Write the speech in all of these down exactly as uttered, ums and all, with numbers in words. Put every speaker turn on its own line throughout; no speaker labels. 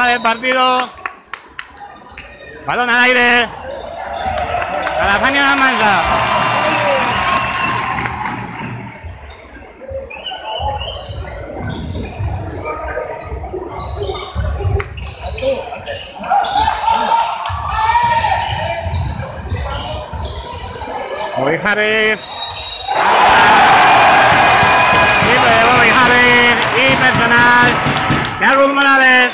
baja del partido. Balón al aire. Calafania Almansa. Bobby Harris. Triple de Bobby Harris y personal de Agus Morales.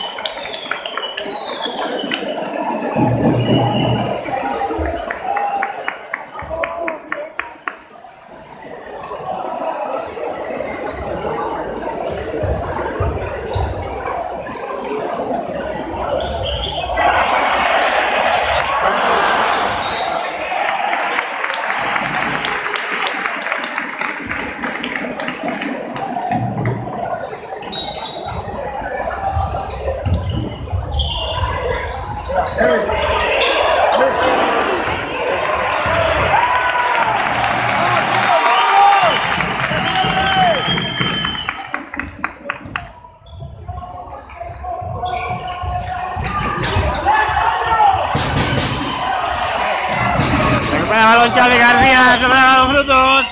Recupera el balón Charlie García, se van los frutos.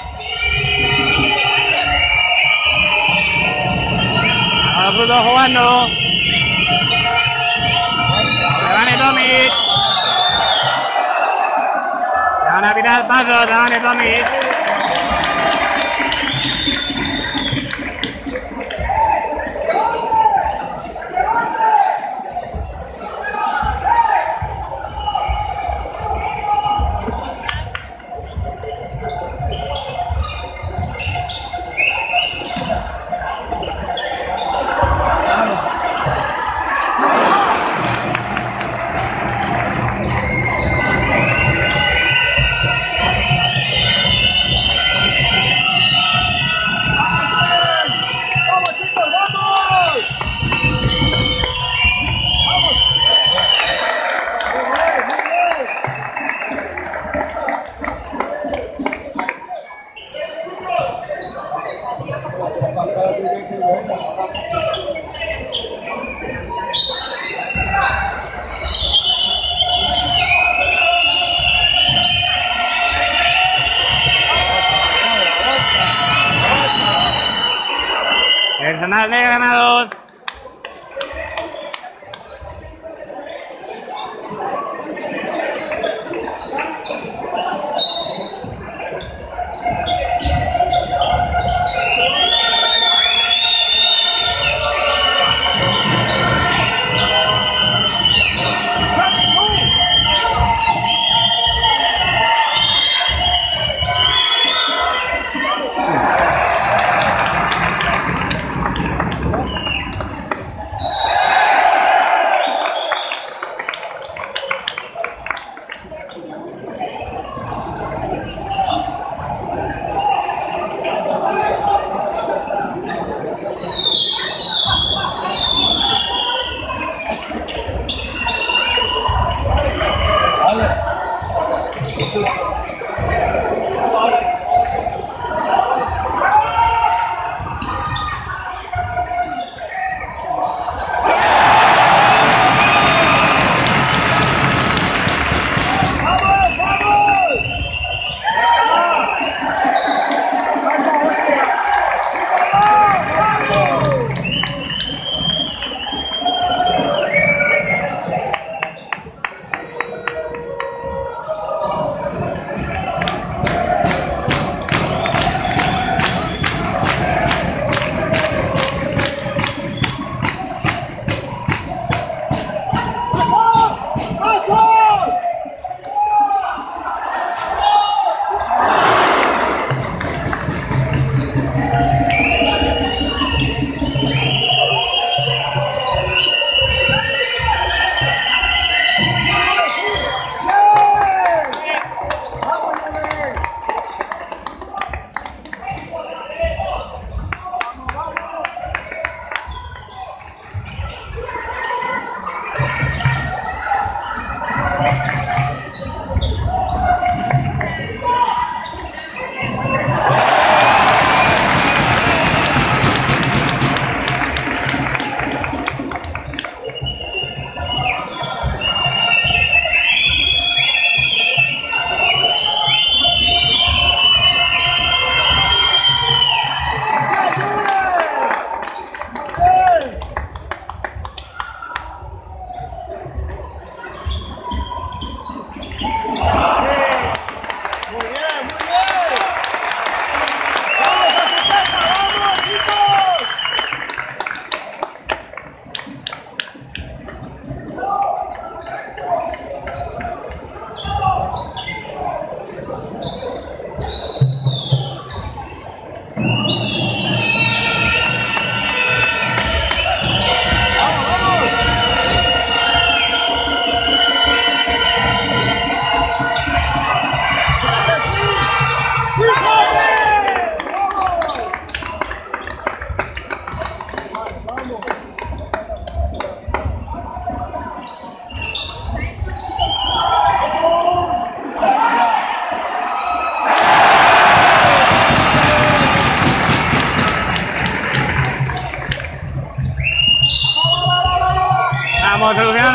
A los frutos jugando. Davane Tomic. Se van a tirar pasos, Davane Tomic. Personal de Granados.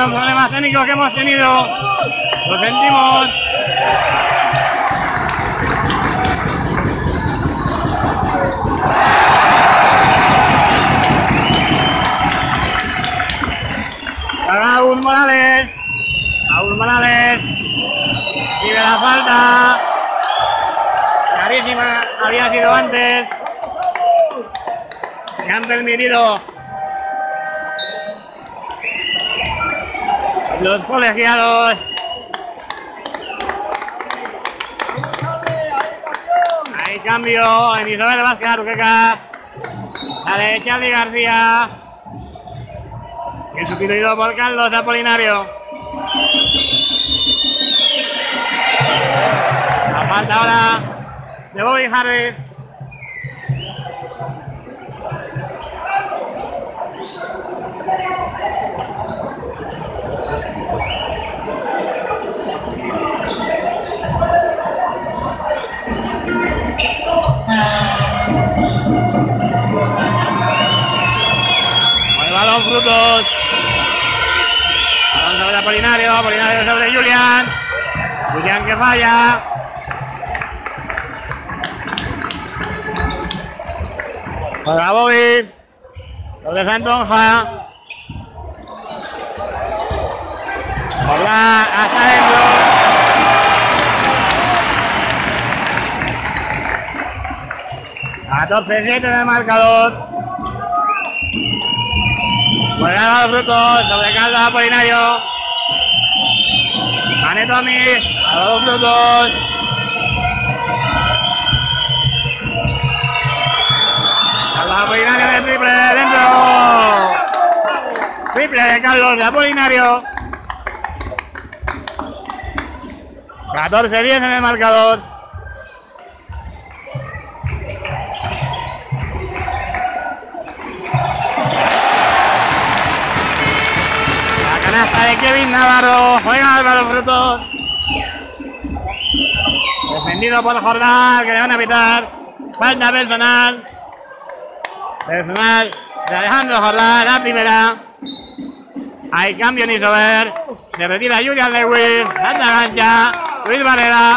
los problemas técnicos que hemos tenido. Lo sentimos. Raúl Morales. Raúl Morales. Y de la falta. Clarísima. Había sido antes. Y han permitido los colegiados. Hay cambio en Isabel Vázquez Aruqueca. La de Charly García. Y sustituido por Carlos Apolinario. La falta ahora de Bobby Harris. Balón Frutos. Balón sobre Apolinario. Apolinario sobre Julián. Julián que falla. Para Bobby. Sobre Santonja. Hola, hasta dentro. catorce siete en el marcador. Juega los Frutos sobre Carlos Apolinario. Mane Tommy a los Frutos. Carlos Apolinario de triple dentro. Triple de Carlos Apolinario. catorce diez en el marcador. Canasta de Kevin Navarro, juega Álvaro Frutos. Defendido por Jordán, que le van a pitar. Falta personal. Personal de Alejandro Jordán, la primera. Hay cambio en Isover. Se retira Julian Lewis. Alta gancha. Luis Varela.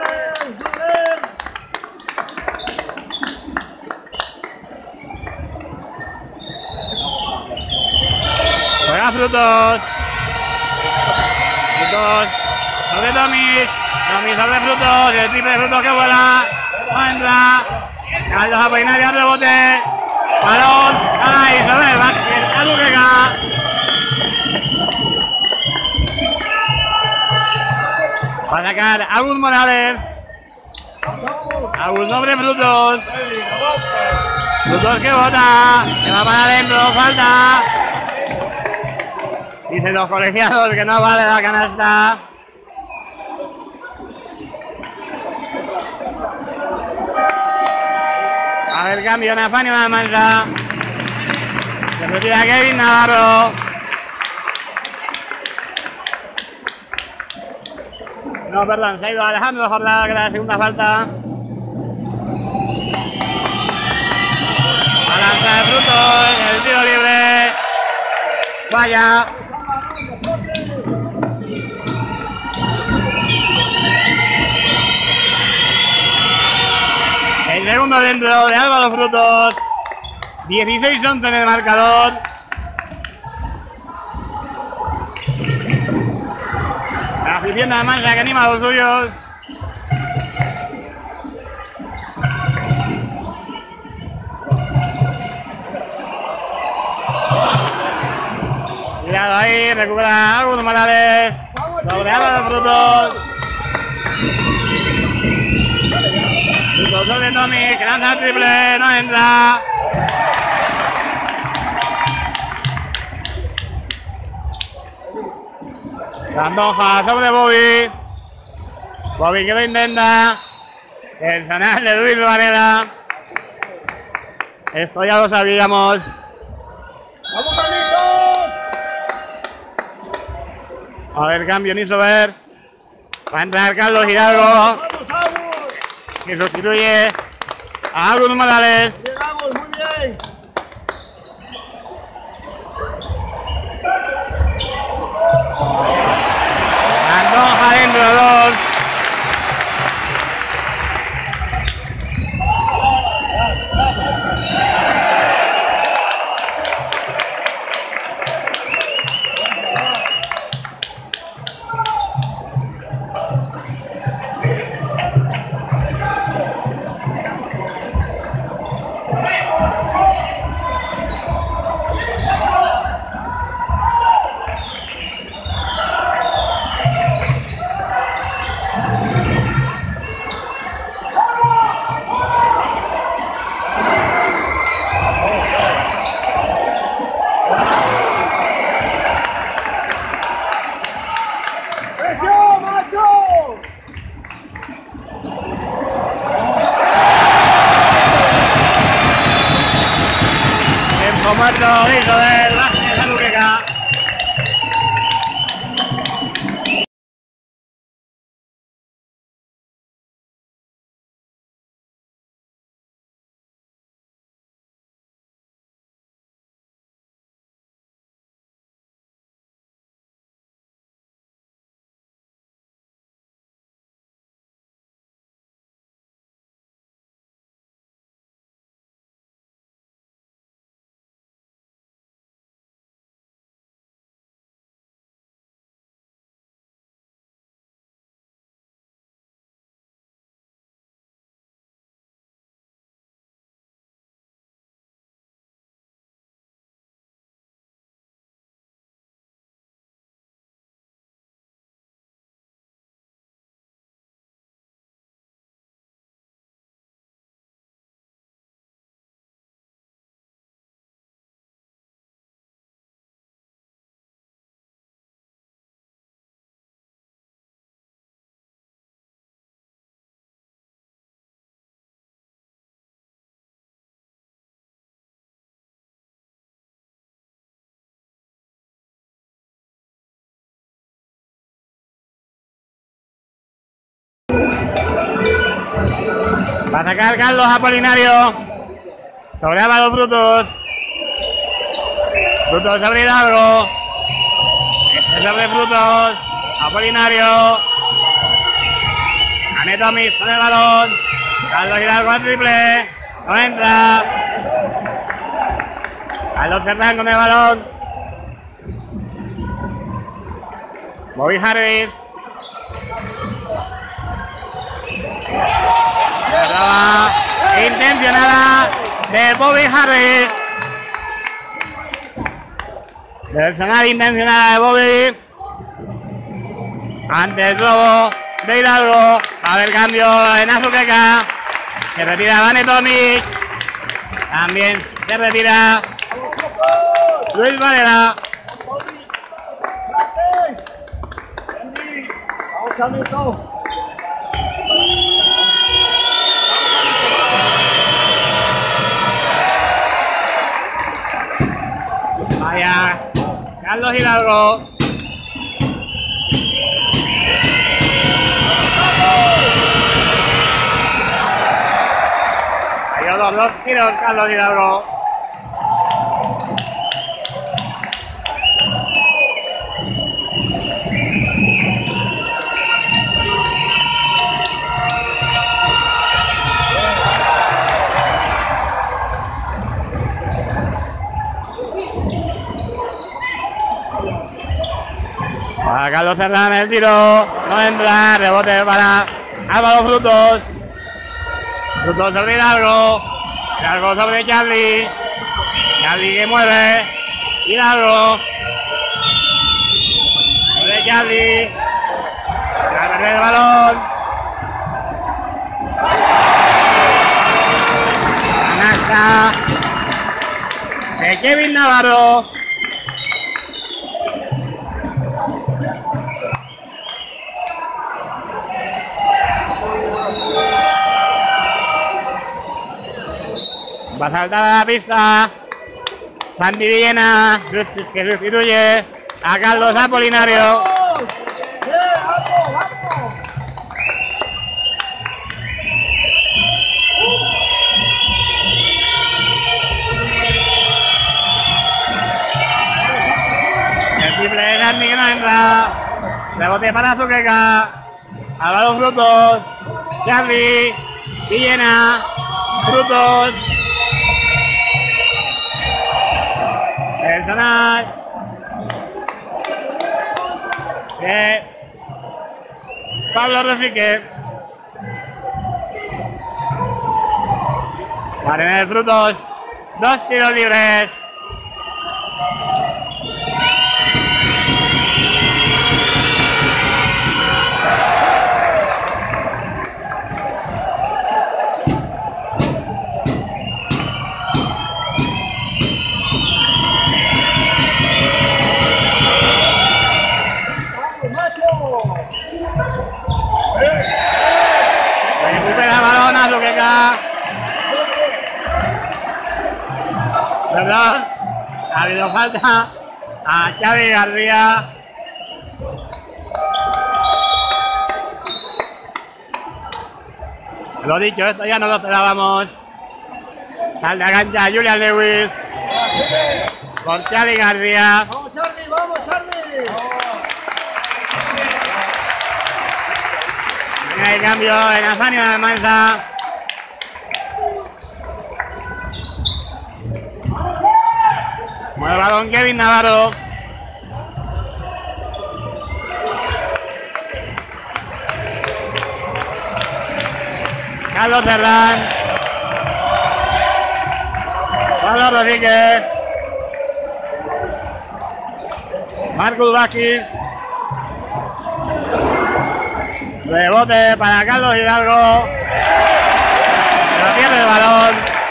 Juega Frutos. Frutos sobre Tommy. Tommy sobre Frutos. El triple de Frutos que vuela. No entra. Carlos Apolinario al rebote. Balón. Para Isabel Vázquez Aruqueca. Va a sacar Agus Morales. Agus sobre Frutos. Frutos que bota. Que va para adentro. Falta. Dicen los colegiados que no vale la canasta. A ver, cambio en Afanio de Mansa. Se retira Kevin Navarro. No, perdón, se ha ido Alejandro Jordán, que era la segunda falta. Balanza de Frutos, el tiro libre. Vaya. El segundo dentro de Álvaro Frutos. dieciséis once en el marcador. La afición de Mansa que anima a los suyos. Cuidado ahí, recupera Agus Morales. Sobre Álvaro Frutos. Frutos sobre Tommy, que lanza el triple, no entra. Santonja sobre Bobby. Bobby que lo intenta. Personal de Luis Varela. Esto ya lo sabíamos.
¡Vamos, Carlitos!
A ver, cambio en Isover. Va a entrar Carlos Hidalgo.
¡Vamos, Agus!
Que sustituye a Agus Morales.
Llegamos, muy bien.
Antoja dentro dos.
¡Presión, macho!
Tiempo muerto, hijo del Baje de la Luqueca. Va a sacar Carlos Apolinario sobre Álvaro Brutos. Brutos sobre Hidalgo. Este sobre Brutos. Apolinario. Anetomis con el balón. Carlos Hidalgo al triple. No entra. Carlos Cerdán con el balón. Bobby Harris. La intencionada de Bobby Harris. Personal intencionada de Bobby. Ante el robo de Hidalgo. Va a haber cambio en Azuqueca. Se retira Vane Tomic. También se retira Luis Varela.
Vamos, Chamito.
Vaya, Carlos Hidalgo. Hay los dos tiros, Carlos Hidalgo. Para Carlos Cerdán el tiro, no entra, rebote para Álvaro Frutos. Frutos sobre Hidalgo, Hidalgo sobre Charlie, Charlie que mueve, Hidalgo, sobre Charlie, para perder el balón. Canasta de Kevin Navarro. Va a saltar a la pista Santi Villena, que sustituye a Carlos Apolinario. El triple de Santi que no entra. Rebote para Azuqueca. Al balón Frutos. Charlie. Villena. Frutos. Personal. Eh, Pablo Rosique. Para tener Frutos. Dos tiros libres. Recupera el balón a Azuqueca. Perdón, ha habido falta a Xavi García. Lo dicho, esto ya no lo esperábamos. Sal de la cancha Julian Lewis por Xavi García.
Vamos, Charlie, vamos, Charlie.
Hay cambio en Afanio de Almanza. Mueve el balón Kevin Navarro. Carlos Serrán. Pablo Rodríguez. Marcus Vázquez. Rebote para Carlos Hidalgo. Pero pierde el balón.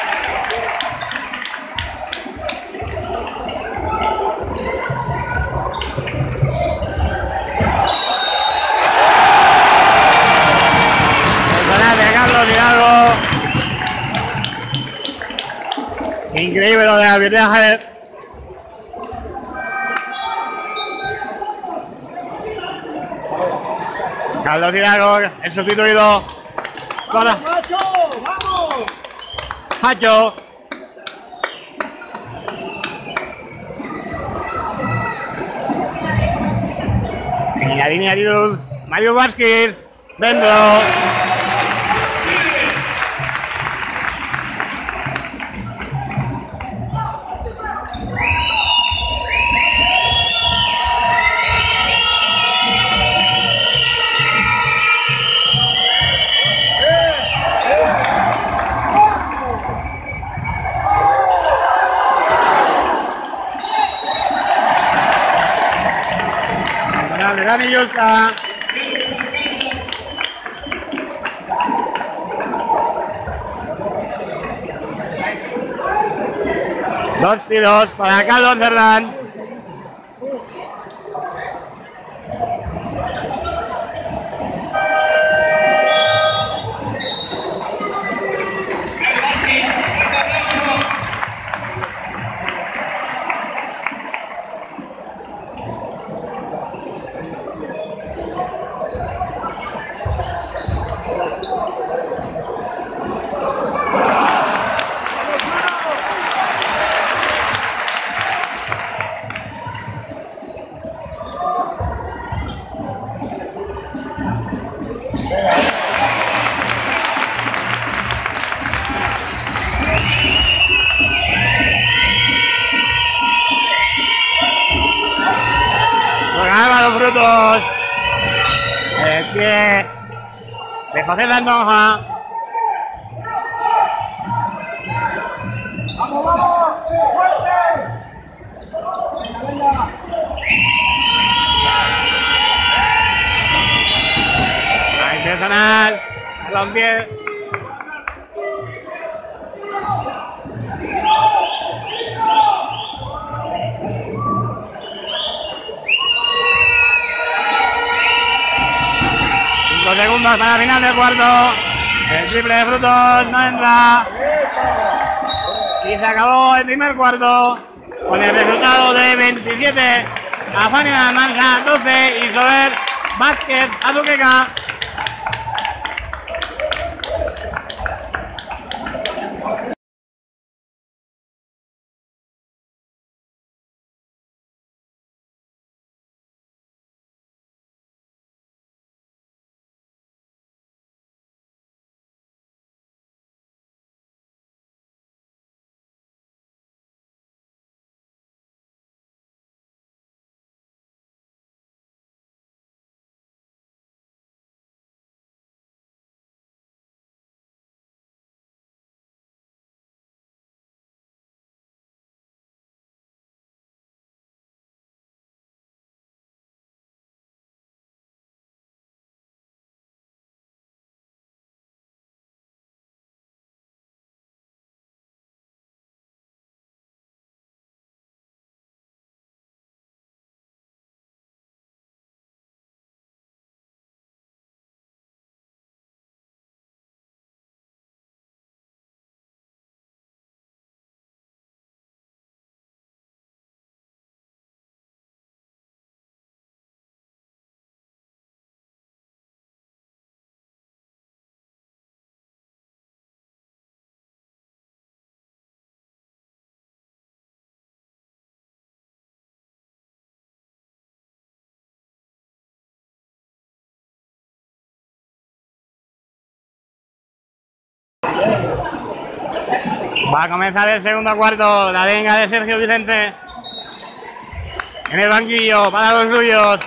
Personal de Carlos Hidalgo. Increíble lo de arbitraje. Carlos Hidalgo, el sustituido.
¡Vamos, Nacho! ¡Vamos!
Hacho. En la línea de Mario Vázquez. Dentro. De Dani Yulka. Dos tiros para Carlos Cerdán. Álvaro Frutos. El pie de José Landonja.
¡Vamos, vamos! ¡Fuerte! Venga,
Ahí personal. Los pies. Cinco segundos para final del cuarto. El triple de Frutos no entra. Y se acabó el primer cuarto con el resultado de veintisiete a Fanny Almanza, doce y Soler Vázquez Azuqueca. Va a comenzar el segundo cuarto. La venga de Sergio Vicente. En el banquillo para los suyos.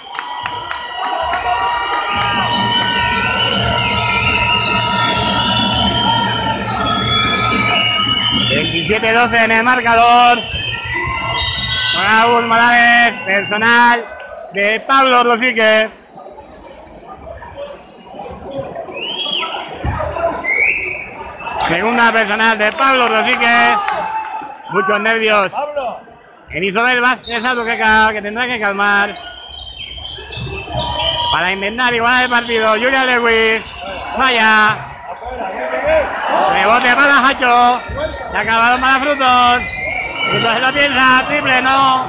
veintisiete doce en el marcador. Raúl Morales, personal de Pablo Rosique. Segunda personal de Pablo Rosique. Muchos nervios. En Isobel Vázquez Albuquerque, que tendrá que calmar. Para intentar igualar el partido, Julian Lewis. Vaya. Rebote para Hacho. Se ha acabado para Frutos. Frutos se lo piensa. Triple, no.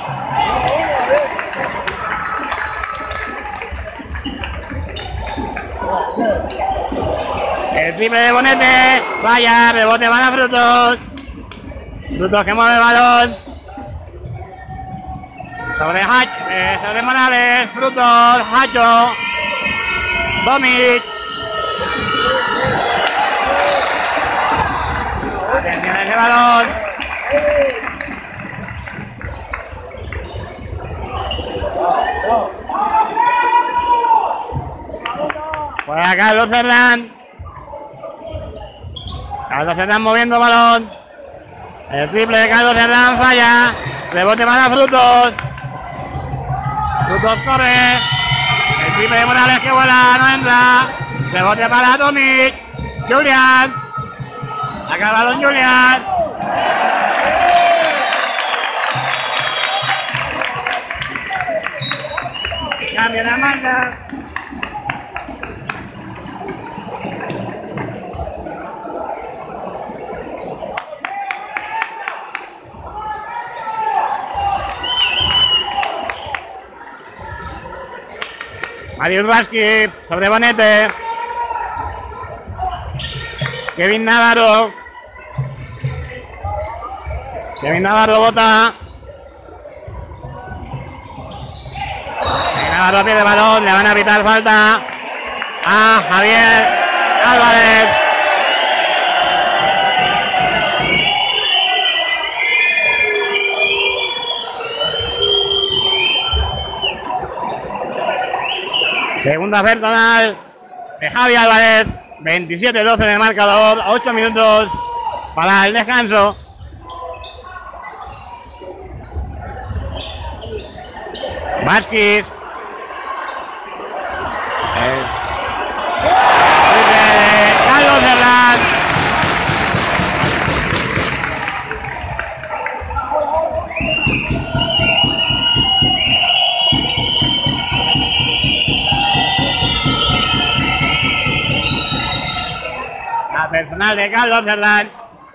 El triple de Bonete. Vaya. Rebote para Frutos. Frutos que mueve el balón. Sobre Hacho. Eh, sobre Morales. Frutos. Hacho. Tomic. Atención a ese balón. Por acá Carlos Cerdán. Carlos Cerdán moviendo balón. El triple de Carlos Cerdán falla. Rebote para Frutos. Frutos corre. El triple de Morales que vuela, no entra. Rebote para Tomic. Julian. Acaba Don Julian. Cambia la marca. Marius Vázquez sobre Bonete. Kevin Navarro. Kevin Navarro bota. Kevin Navarro pierde el balón. Le van a pitar falta a Javier Álvarez. Segunda personal de Javi Álvarez. veintisiete doce en el marcador. ocho minutos para el descanso. Vázquez. Carlos Cerdán. La personal de Carlos Cerdán.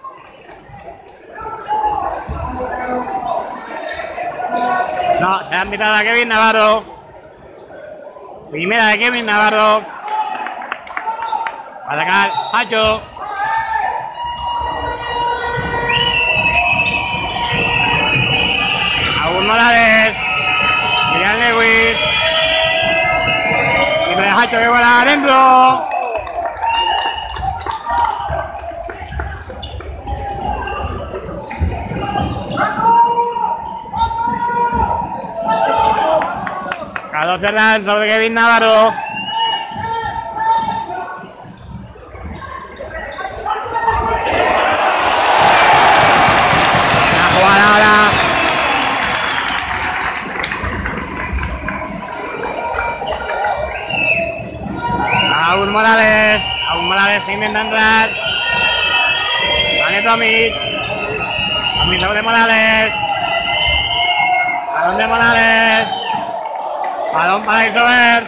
No, se han pitado a Kevin Navarro. Primera de Kevin Navarro. Para sacar Hacho. Raúl Morales. Julian Lewis. Triple de Hacho que vuela adentro. Carlos Cerdán sobre Kevin Navarro. La jugada ahora. Raúl Morales. Raúl Morales se intenta entrar. Vale Tomic. Tomic sobre Morales. Balón de Morales. Balón para Isobel.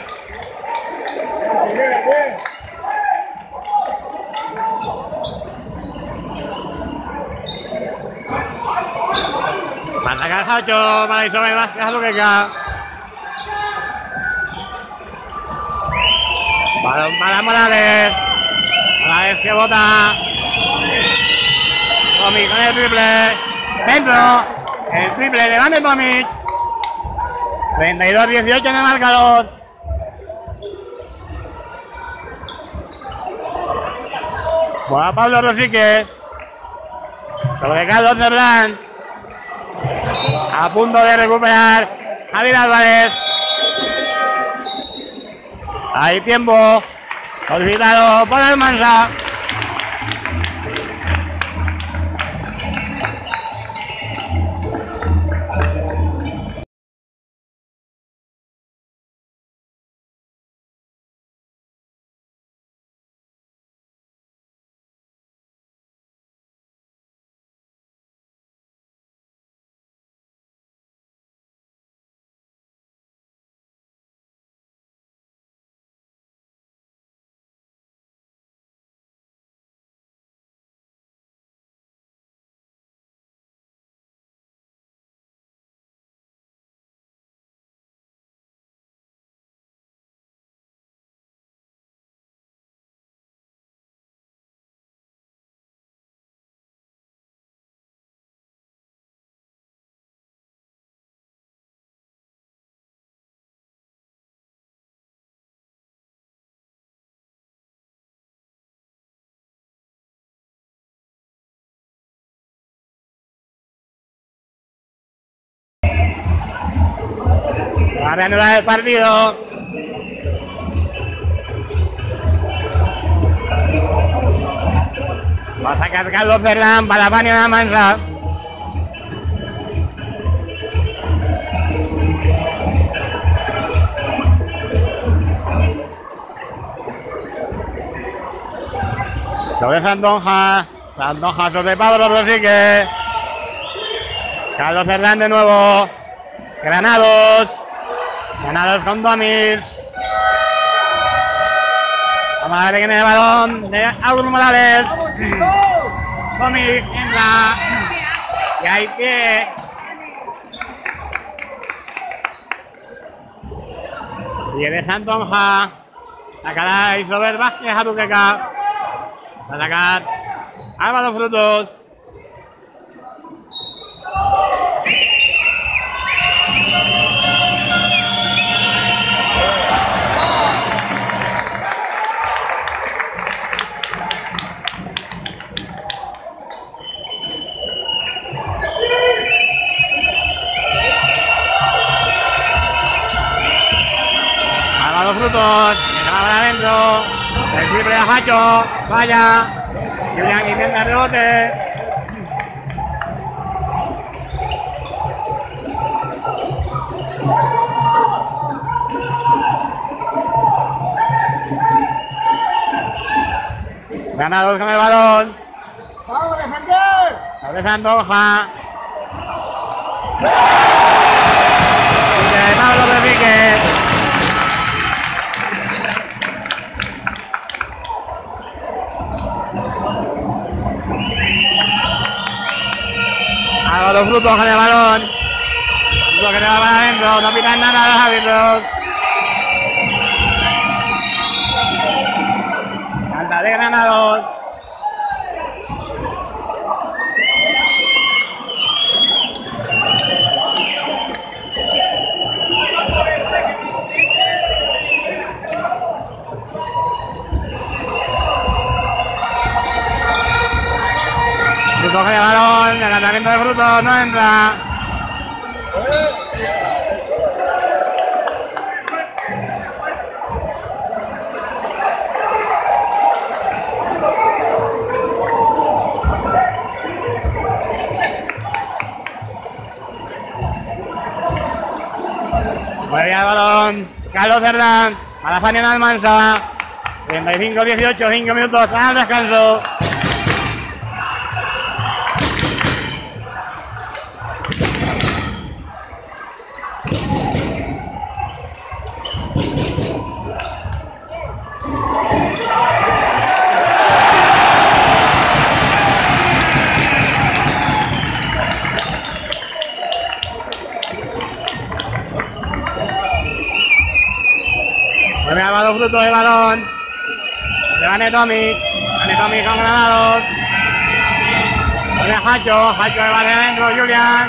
Va a sacar Hacho para Isobel Vázquez Albuquerque. Balón para Morales. Morales que bota. Tomic con el triple. Dentro. El triple de Van de Tomic. treinta y dos dieciocho en el marcador. Juega Pablo Rosique. Sobre Carlos Cerdán. A punto de recuperar Javier Álvarez. Hay tiempo solicitado por Almansa. Va a reanudar el partido. Va a sacar Carlos Cerdán para Fania Almansa. Sobre Santonja. Santonja sobre Pablo Rosique. Carlos Cerdán de nuevo. Granados. Granados con Domis. Vamos a ver quién es el balón de Aurus Morales. Domis entra. Y hay que. Viene Santonja. Sacará Isobel Vázquez a Duqueca. Va a sacar Álvaro Frutos. Álvaro Frutos. Se va para adentro. El triple de Hacho. Vaya. Julián intenta el rebote. Granados con el balón.
¡Vamos a defender!
Sobre Santonja. De Pablo Rosique. Álvaro Frutos con el balón. Lo que le va para adentro. No pitan nada a los árbitros. Falta de Granados. Frutos con el balón. El lanzamiento de Frutos no entra. Mueve el balón Carlos Cerdán a la Fania Almansa. treinta y cinco dieciocho, cinco minutos al descanso. Mueve Álvaro Frutos de balón. Le va Netomi. Netomi con Granados. Mueve Hacho. Hacho le va de adentro. Julián.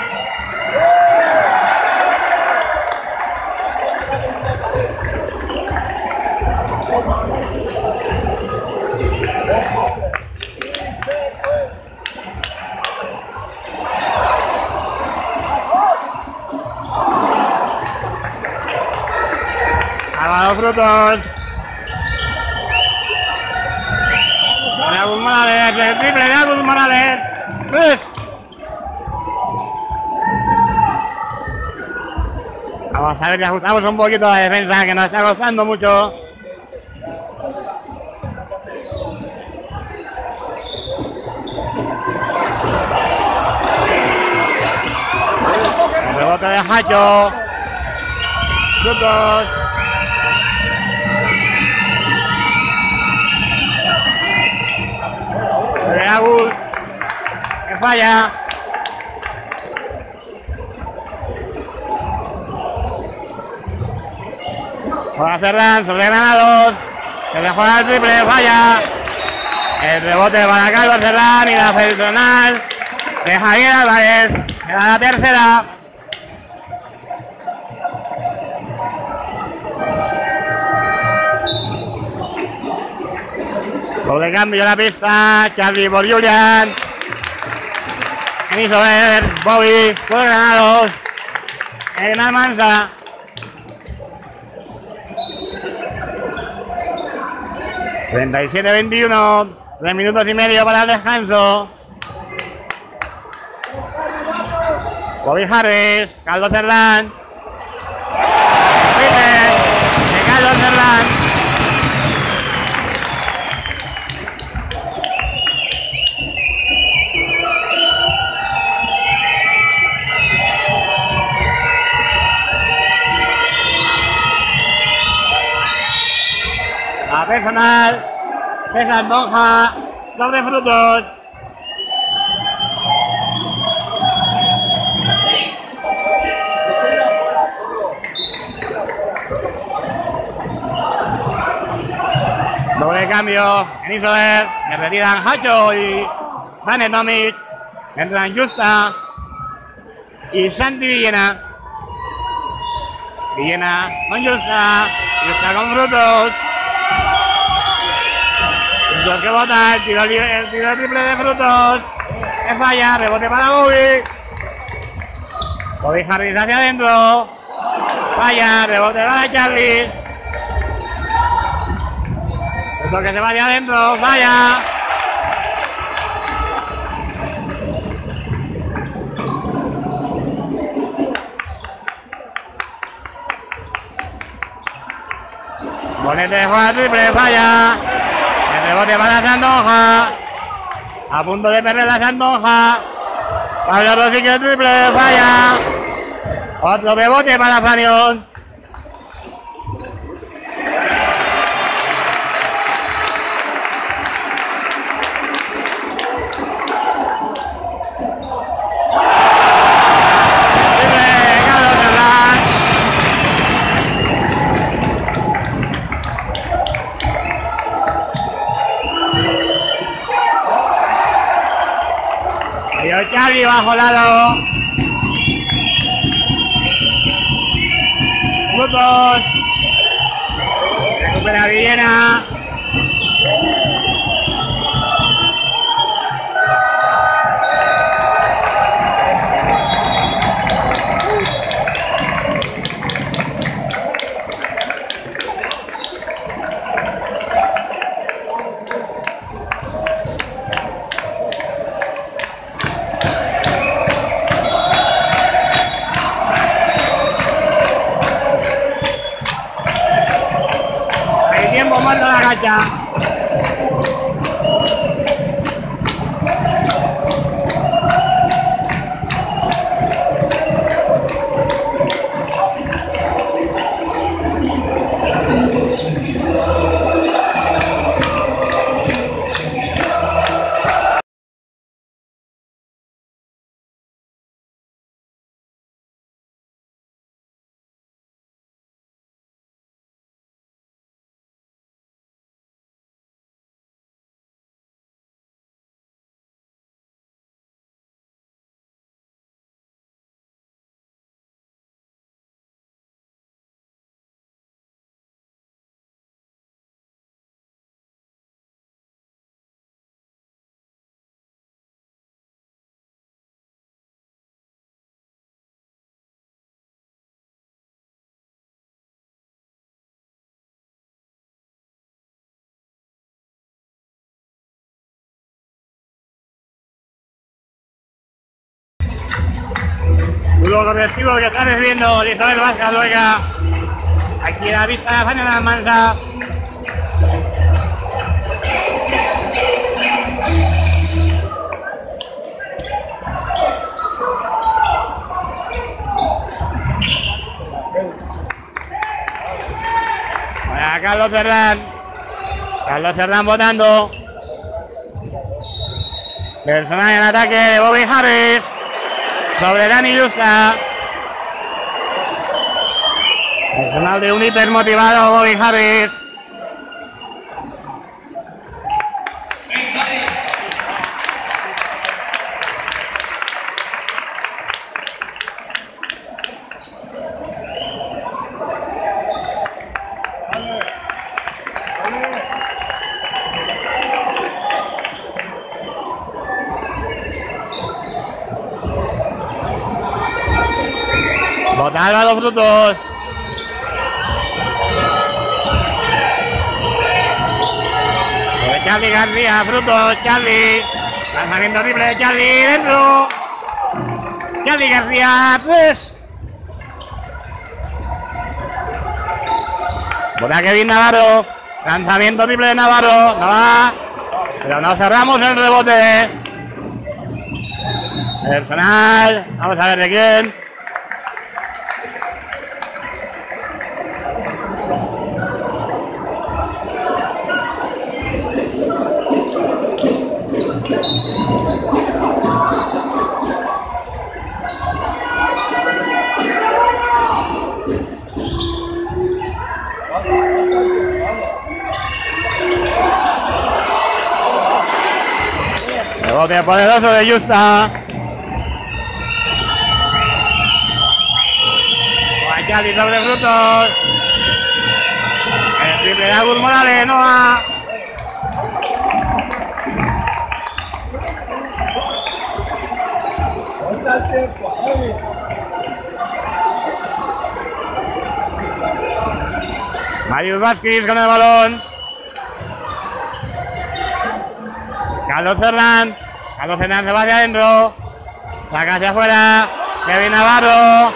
los frutos. De Agus Morales, el triple de Agus Morales. ¡Pues! Vamos a ver si ajustamos un poquito la defensa, que nos está costando mucho. El rebote de Hacho. Frutos. De Agus. Que falla. Juega Cerdán sobre Granados. Se le juega el triple, falla. El rebote para Carlos Cerdán y la personal de Javier Álvarez. Era la tercera. Doble cambio en la pista. Charlie por Julian. Eniso ver. Bobby por Granados. En Almanza. treinta y siete veintiuno, tres minutos y medio para el descanso. Bobby Harris, Carlos Cerdán. De Carlos Cerdán. La personal de Santonja sobre frutos. Doble cambio en Isoler, que retiran Hacho y Dane Tomic. Entran Justa y Santi Villena. Villena con Justa, Justa con frutos. Frutos que bota, el tiro, el tiro triple de frutos. Que falla, rebote para Bobby. Bobby Harris hacia adentro. Falla, rebote para Charlie. Frutos que se va hacia adentro, falla. Bonete juega triple, falla. El rebote para Santonja. A punto de perder la Santonja. Pablo Rossi que el triple, falla. Otro rebote para Fanión. Charlie bajo lado. Frutos. Recupera Villena. Muerto la cancha. lo correctivo que está recibiendo Elizabeth Vázquez Luega. Aquí a la vista de la Fania de Almansa. Para Carlos Cerdán. Carlos Cerdán votando. Personal en ataque de Bobby Harris sobre Dani Justa. Personal de un hipermotivado Bobby Harris. Botar a los frutos. De Charlie García, frutos, Charlie. Lanzamiento triple de Charlie, dentro. Charlie García, tres. Bota Kevin Navarro. Lanzamiento triple de Navarro. No va. Pero no cerramos el rebote. Personal. Vamos a ver de quién. Rebote poderoso de Justa. Guayali sobre frutos. El triple de Agus Morales no va. Marius Vázquez con el balón. Carlos Cerdán. Carlos Cerdán se va hacia adentro. Saca hacia afuera. Kevin Navarro.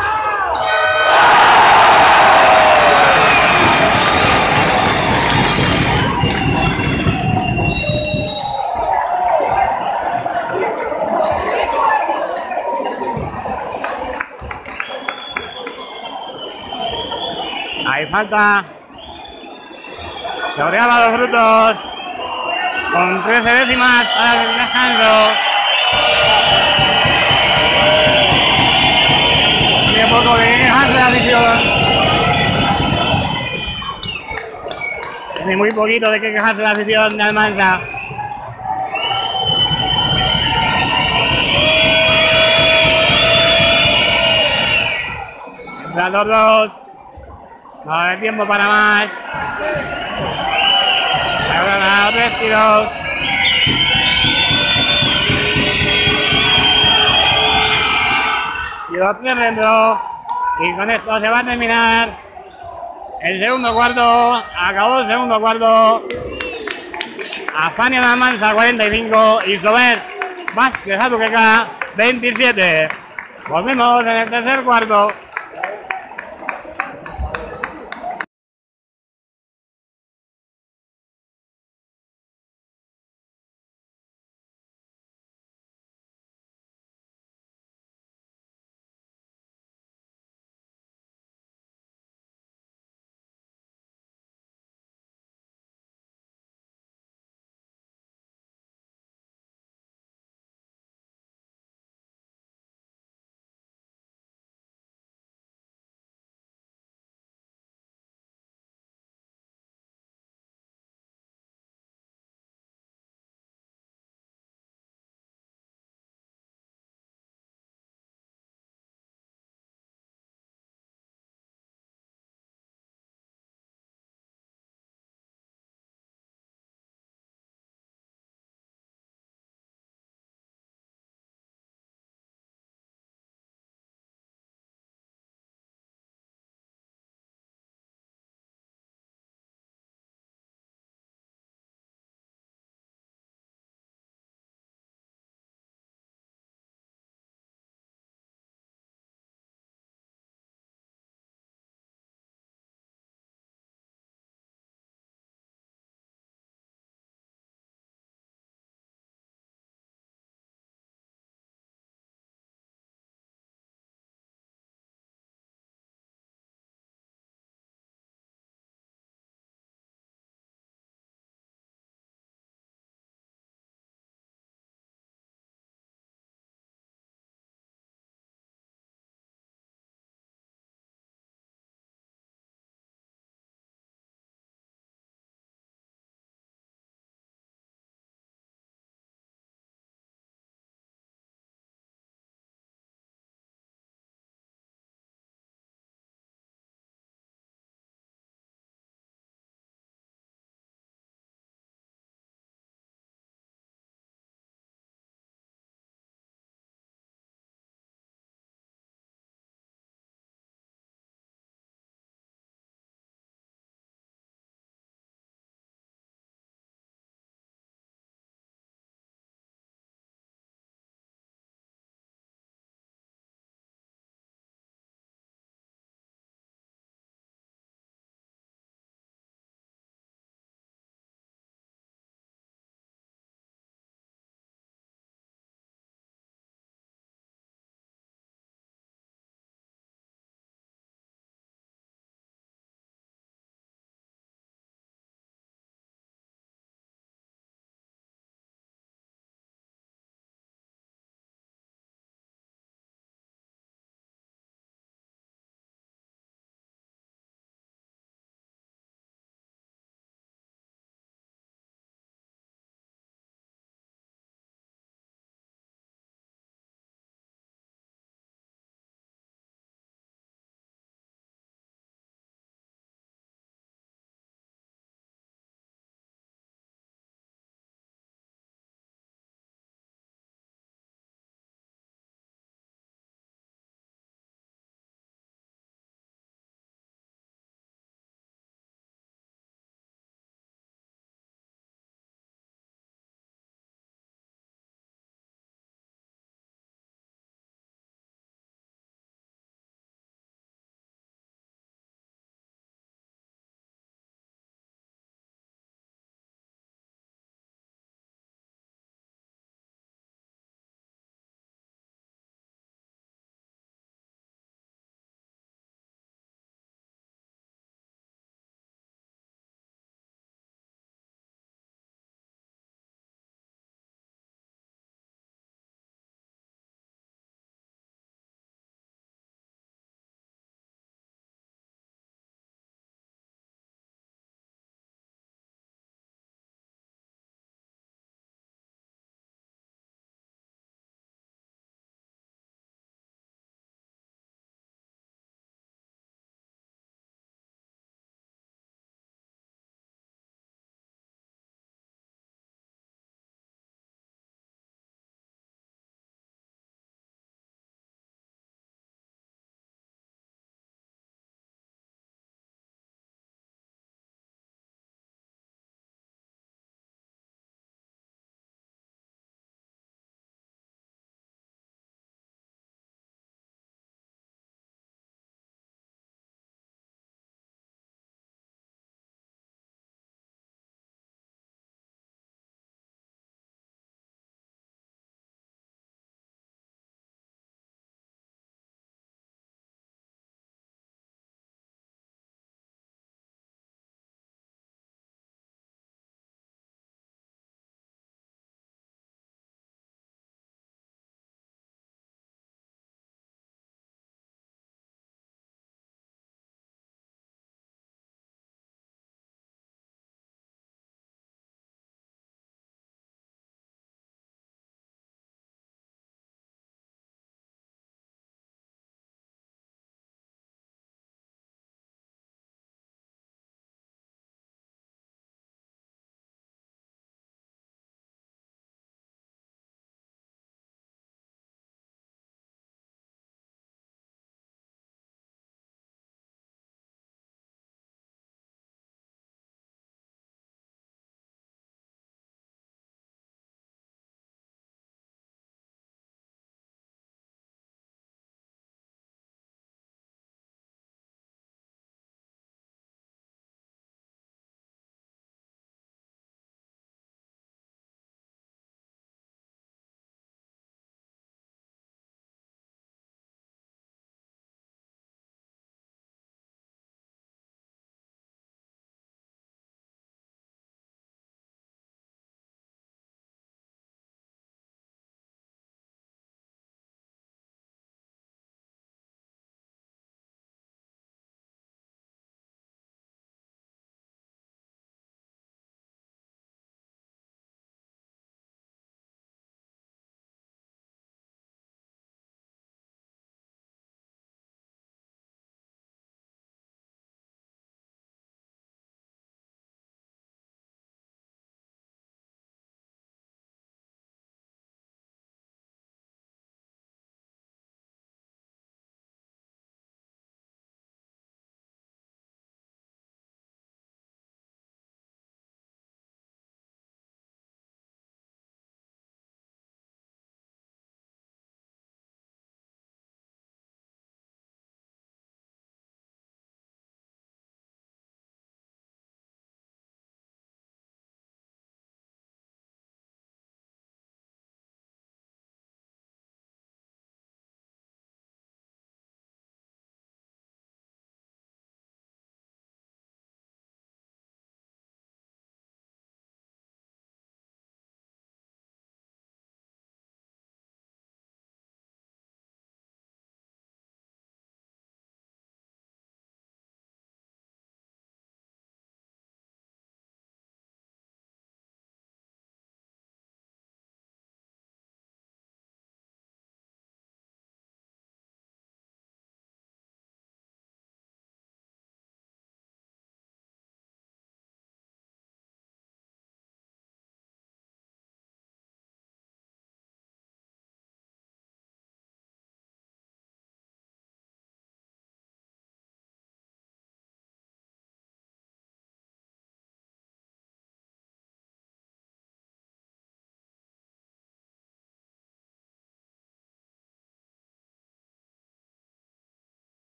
Hay falta. Sobre los frutos. Con trece décimas para Alejandro. Tiene poco de quejarse la afición. Tiene muy poquito de que quejarse la afición de Almansa. Entran los dos. No hay tiempo para más. Ahora tres tiros. Y los tres dentro. Y con esto se va a terminar el segundo cuarto. Acabó el segundo cuarto. A Fania La Mansa cuarenta y cinco. Y Sober Vázquez Azuqueca veintisiete. Volvemos en el tercer cuarto.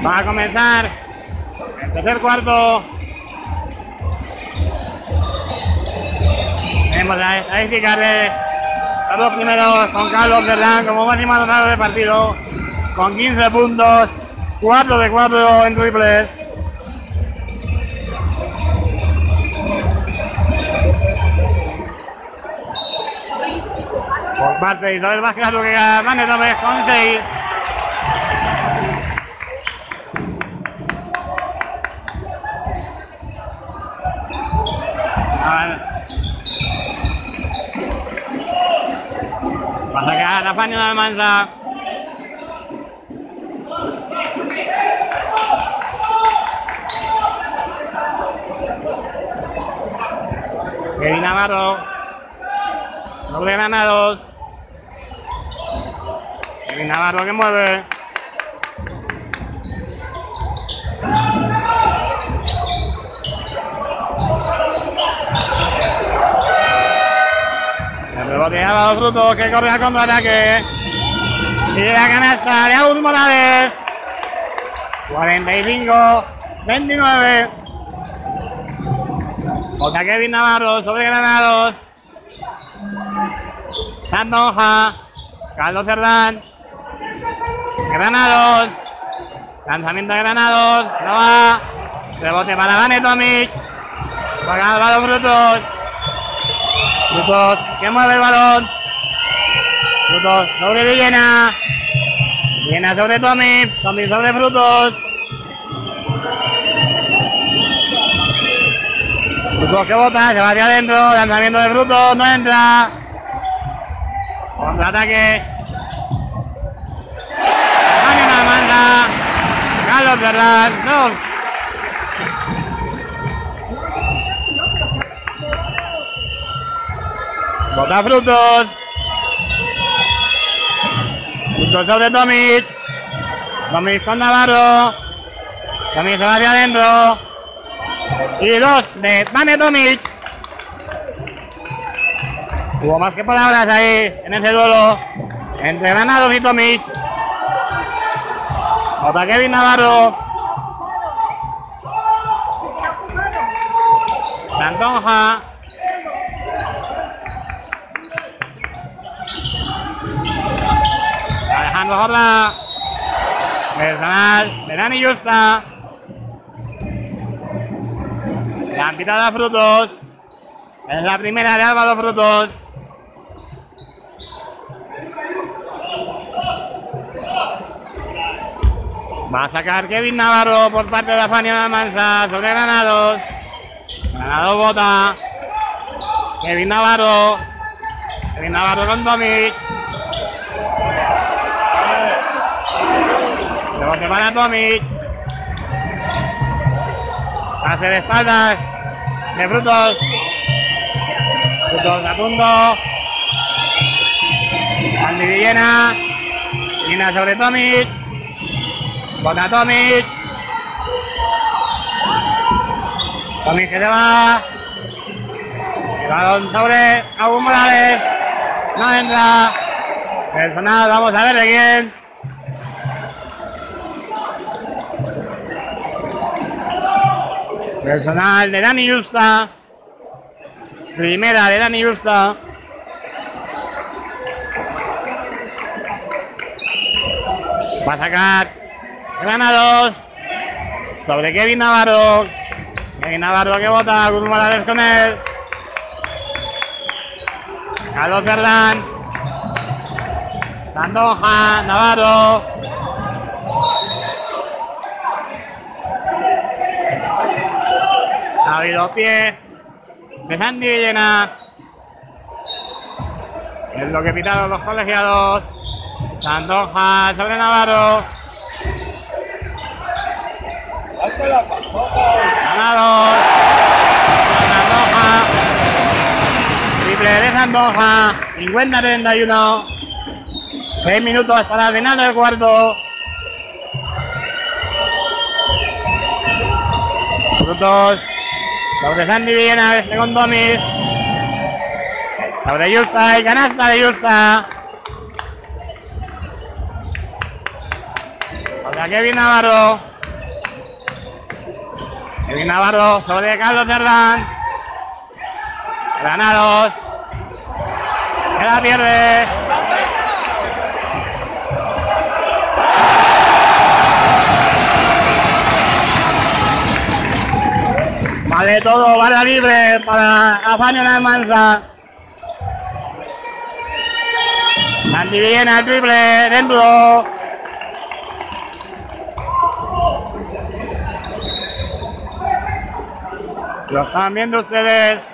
Va a comenzar el tercer cuarto. Tenemos la estadística de los dos primeros con Carlos Cerdán como máximo anotador de partido con quince puntos, cuatro de cuatro en triples. Por parte de Isabel Vázquez, que gana Gómez con seis. Va a sacar la Fanny Almanza. Kevin Navarro. Doble Granados. Kevin Navarro que mueve. El rebote a los Frutos que corre a contraataque. Y la canasta de Agus Morales. cuarenta y cinco veintinueve. Otra Kevin Navarro sobre Granados. Santonja. Carlos Cerdán. Granados. Lanzamiento de Granados. No va. Rebote para Vane Tomic. Para los Frutos. Frutos que mueve el balón. Frutos sobre Villena. Villena sobre Tomic. Tomic sobre Frutos. Frutos que bota, se va hacia adentro. Lanzamiento de Frutos, no entra. Contraataque. Mañana una manda. Carlos Cerdán. No. Bota Frutos. Frutos sobre Tomic. Tomic con Navarro. Tomic se va hacia adentro. Y dos de Vane Tomic. Hubo más que palabras ahí en ese duelo entre Granados y Tomic. Otra Kevin Navarro. Santonja. Alejandro Jorla. Personal de Dani Justa. La han pitado a Frutos. Es la primera de Álvaro Frutos. Va a sacar Kevin Navarro por parte de la Fanny Almanza sobre Granados. Granados bota. Kevin Navarro. Kevin Navarro con Tomic. Rebote para Tomic. Pase de espaldas de Frutos. Frutos a punto. Andy Villena. Villena sobre Tomic. Bota Tomic. Tomic que se va. El balón sobre Agus Morales. No entra. Personal, vamos a ver de quién. Personal de Dani Justa. Primera de Dani Justa. Va a sacar Granados sobre Kevin Navarro. Kevin Navarro que bota. Agus Morales con él. Carlos Cerdán. Santonja. Navarro. Ha habido pie de Sandy Villena. Es lo que pitaron los colegiados. Santonja sobre Navarro. Ganador. Santonja. Triple de Santonja. cincuenta treinta y uno. seis minutos para el final del cuarto. Frutos. Sobre Sandy Villena, este con Tomic. Sobre Justa y canasta de Justa. Sobre Kevin Navarro. Kevin Navarro sobre Carlos Cerdán. Granados. Que la pierde. Vale todo, barra libre para Afanio Almanza. Santillana el triple dentro. Lo están viendo ustedes.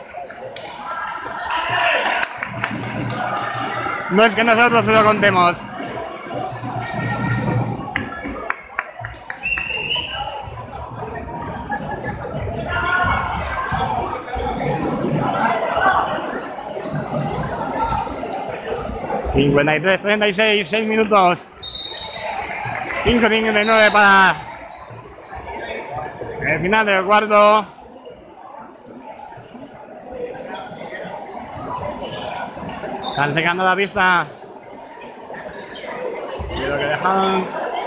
No es que nosotros se lo contemos. cincuenta y tres treinta y seis, seis minutos. cinco cincuenta y nueve para el final del cuarto. Están secando la pista. Y lo que dejan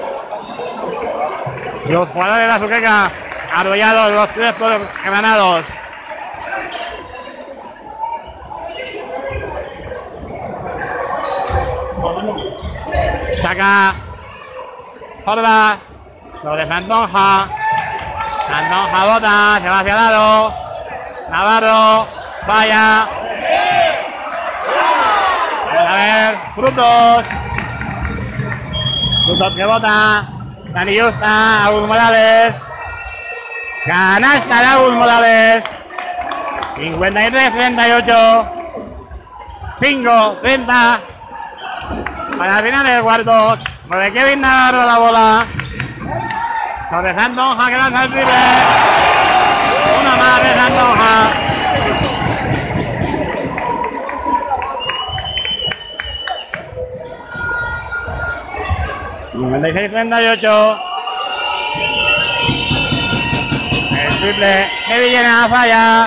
los jugadores de la Azuqueca arrollados, los tres por Granados. Saca Jorda sobre Santonja. Santonja bota, se va hacia el lado. Navarro, falla. A ver, Frutos. Frutos que bota. Dani Justa, Agus Morales. Canasta de Agus Morales. cincuenta y tres treinta y ocho. cinco treinta. Para el final del cuarto. Sobre Kevin Navarro la bola. Sobre Santonja que lanza el triple. Una más de Santonja. cincuenta y seis treinta y ocho. El triple de Villena falla.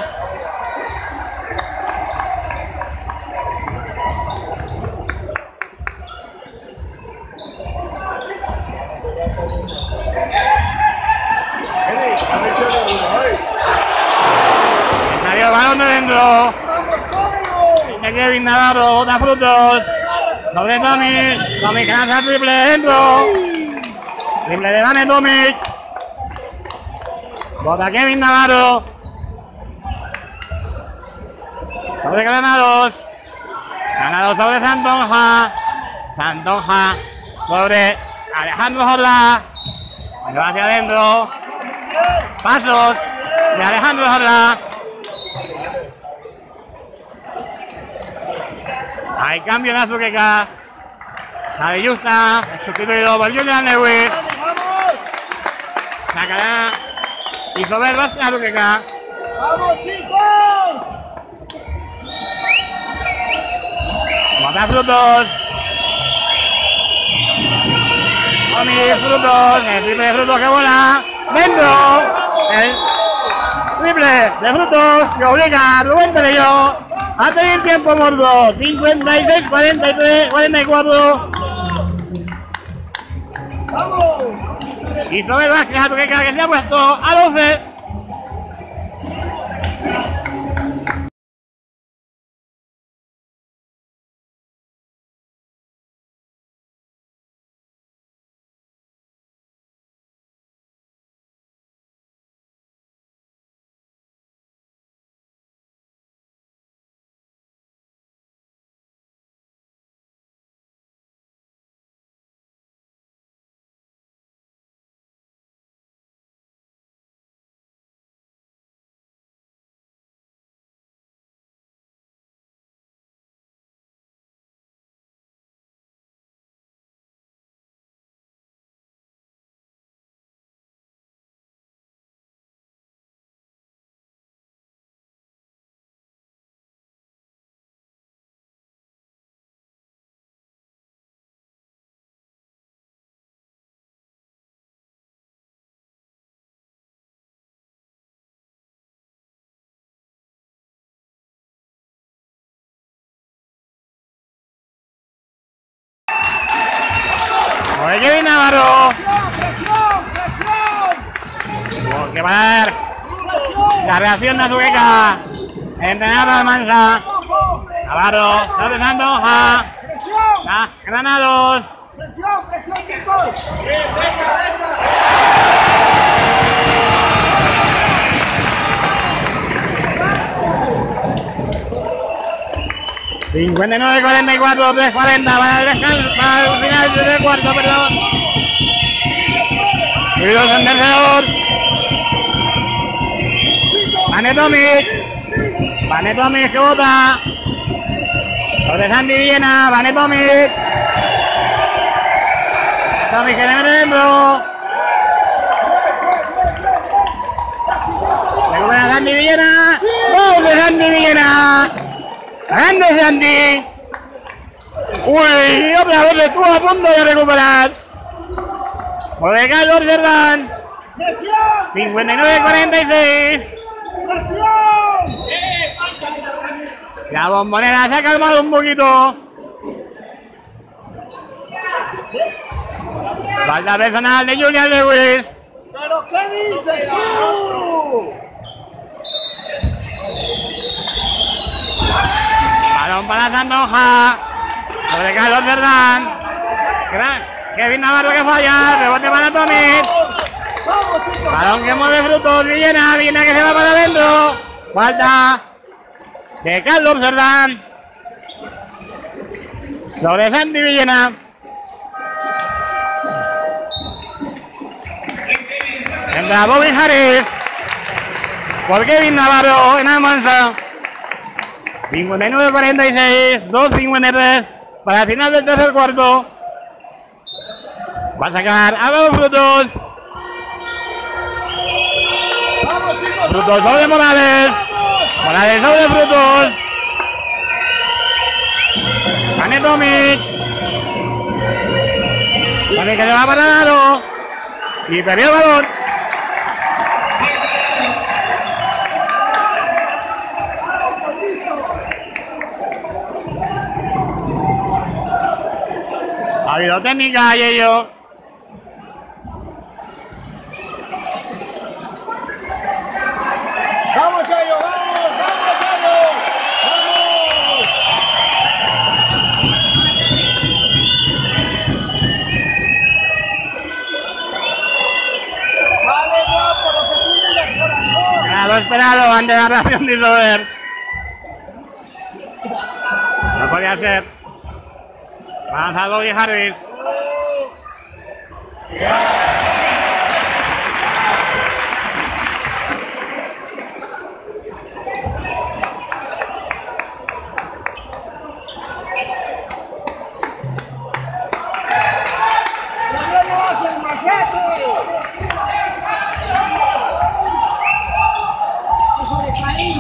Salió el balón de dentro. De Kevin Navarro, bota Frutos. Sobre Tomic, Tomic lanza el triple dentro. Triple de Vane Tomic. Bota Kevin Navarro. Sobre Granados. Granados sobre Santonja. Santonja sobre Alejandro Jorla. Se va hacia adentro. Pasos de Alejandro Jorla. Hay cambio en Azuqueca. Sale Justa, sustituido por Julian Lewis. Sacará y sobre el básquet Azuqueca.
¡Vamos, chicos!
Bota Frutos. Tomi Frutos, el triple de Frutos que bola. Dentro. El triple de Frutos que obliga a Rubén Perello a tener tiempo mordo. cincuenta y seis cuarenta y tres cuarenta y cuatro.
¡Vamos!
Y sobre el básquet Azuqueca que se ha puesto a doce. Oye, Kevin Navarro.
¡Presión, presión!
Tuvo que parar La reacción de Azuqueca. Entrenador de Almansa. Navarro. Está pensando hoja.
Presión.
Granados.
Presión, presión, chicos.
cincuenta y nueve cuarenta y cuatro, tres cuarenta para el descanso, para el final del cuarto, perdón. Ruidos en tercero. Vane Tomic. Vane Tomic que bota. Sobre Sandy Villena. Vane Tomic. Tomic que le mete dentro. Recupera Sandy Villena. ¡Gol de Sandy Villena! ¡Grande Sandy! Uy, otra vez estuvo a punto de recuperar. Por de Carlos Cerdán.
Presión.
cincuenta y nueve cuarenta y seis.
Presión.
La Bombonera se ha calmado un poquito. Falta personal de Julian Lewis.
¿Pero qué dices tú?
Balón para Sandoja. Sobre Carlos Cerdán. Kevin Navarro que falla. Rebote para Tomic.
Vamos, chicos.
Balón que mueve Frutos. Villena. Villena que se va para adentro. Falta de Carlos Cerdán. Sobre Sandy Villena. Entra Bobby Harris. Por Kevin Navarro en Almansa. cincuenta y nueve cuarenta y seis, dos cincuenta y tres para el final del tercer cuarto. Va a sacar a los Frutos.
Vamos, chicos.
Frutos sobre Morales. Morales sobre Frutos. Vane Tomic. Tomic que se va para Naro. Y perdió el balón. Ha habido técnica y ello.
Vamos, Chayo, vamos, vamos, Chayo. Vamos. Vale, guapo, lo que tú digas, corazón.
Era lo esperado ante la reacción de Isover. No podía ser. Avanza Bobby Harris.
¡Ya llevas el machete! ¡Hijo de país!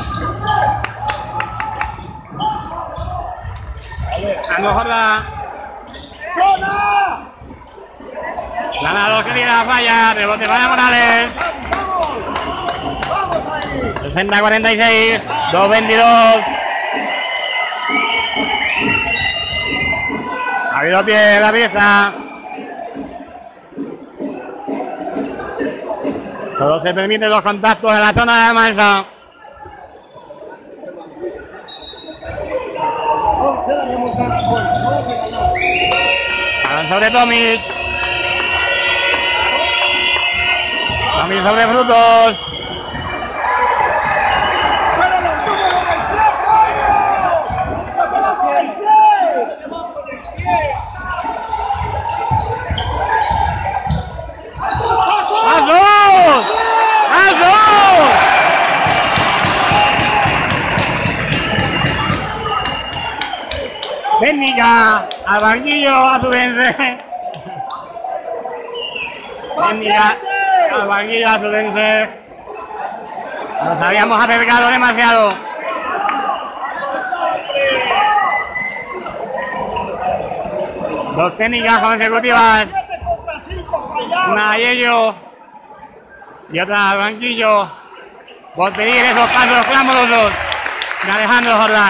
A lo mejor la
¡Zona!
ganador que tira la falla. Rebote para Morales.
¡Vamos! ¡Vamos ahí!
sesenta cuarenta y seis, dos veintidós. Ha habido pie de la pieza. Solo se permiten los contactos en la zona de Almansa. Balón sobre Tomic. Tomic sobre Frutos.
¡Pero los números del play, coño! ¡Los números del play!
¡Pasos! ¡Pasos! Técnica al banquillo azulense. Técnica al banquillo azulense. Nos habíamos acercado demasiado. Dos técnicas consecutivas.
siete contra cinco, fallado.
Una a Yello y otra al banquillo por pedir esos pasos clamorosos de Alejandro Jordán.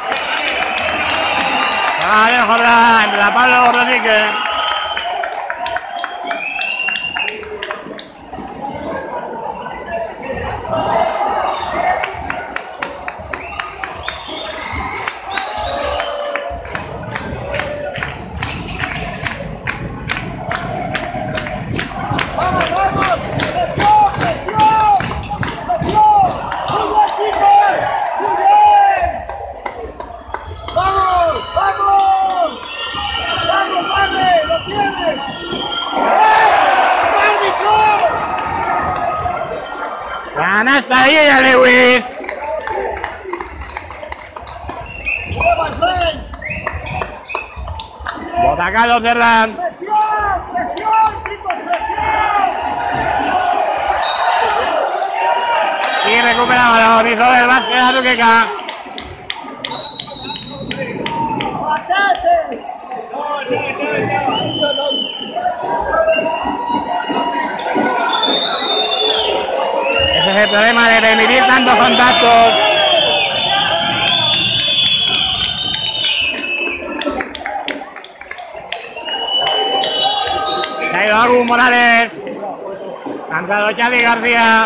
Alejandro Jordán entre la Pablo Rodríguez. Guilla Lewis. Bota Carlos Serrán.
¡Presión! ¡Presión, chicos! ¡Presión!
Y recupera balón. Y sobre el básquet a Duqueca.
¡Patate!
Ese es el problema de permitir tantos contactos. Se ha ido Agus Morales. Ha entrado Charly García.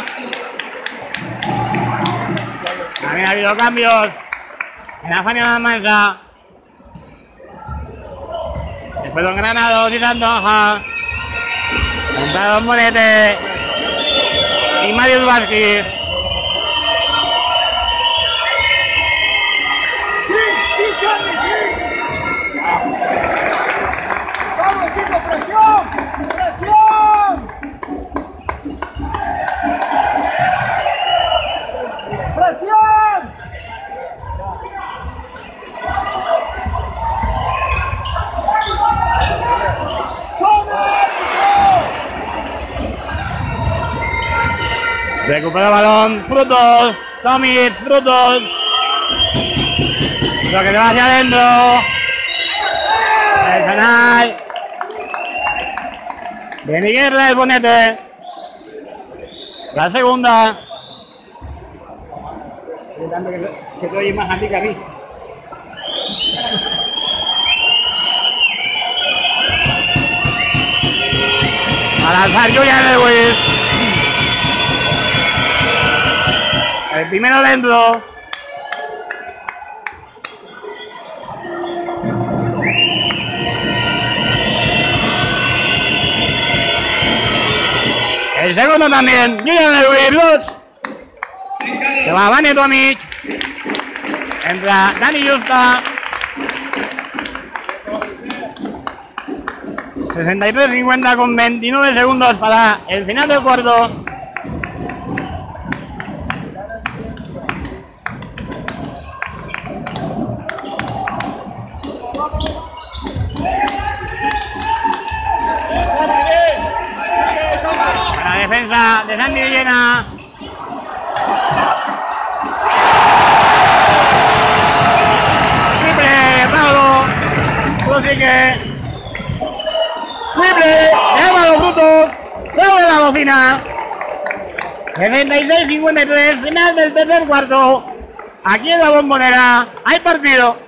También ha habido cambios en la Fania Mansa. Después Don Granados y Santonja. Ha entrado Monete y Marius Vázquez.
¡Sí! ¡Sí, Charly, sí! ¡Vamos, chicos! ¡Presión! ¡Presión! ¡Presión!
Recupera el balón, Frutos, Tommy, Frutos. Lo que se va hacia adentro. El canal. De Miguel del Bonete. La segunda. Tanto que se te oye más a ti que a mí. A lanzar Julian Lewis. El primero dentro. El segundo también. Julian Lewis. Dos. Se va Vane Tomic. Entra Dani Justa. sesenta y tres cincuenta con veintinueve segundos para el final del cuarto. La defensa de Sandy Villena. Triple de Pablo. Prosigue. Triple de Álvaro Frutos. Sobre la bocina. setenta y seis cincuenta y tres. Final del tercer cuarto. Aquí en la Bombonera. Hay partido.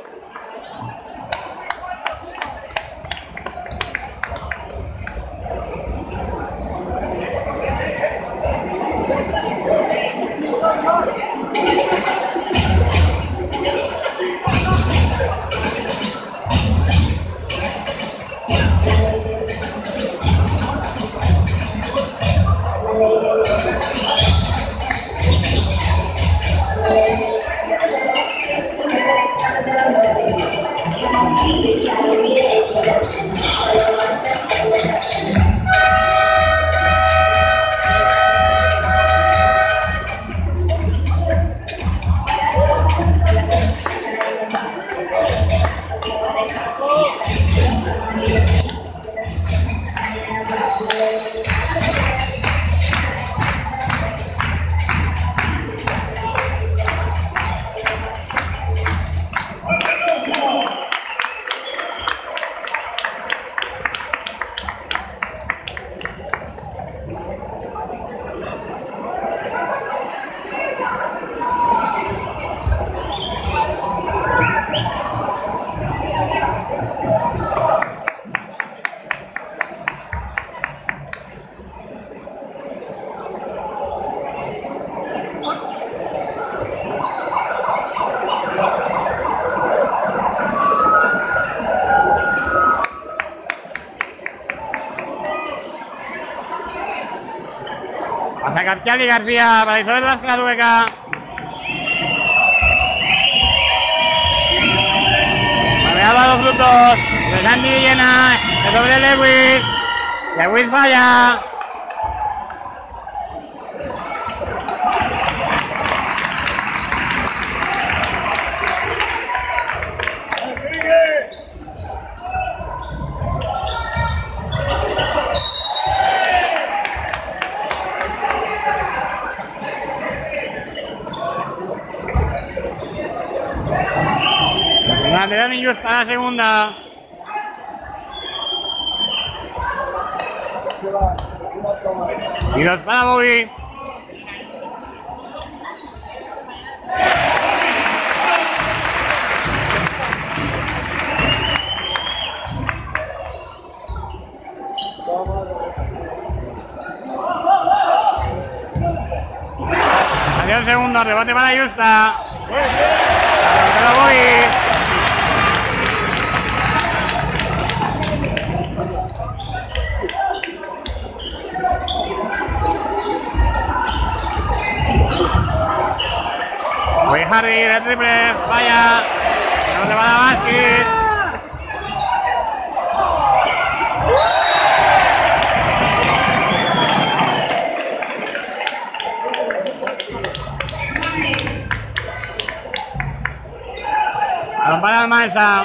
A sacar Charly García para Isabel Vázquez Adueca. Para los Frutos. De Sandy Villena. De sobre Lewis. Lewis falla. La de Dani Just para la segunda. Y los para Bobby. Salió el segundo, rebote para Justa. Para Bobby. Voy Harry, el triple, vaya, no se va a la básquet. Balón para Almanza.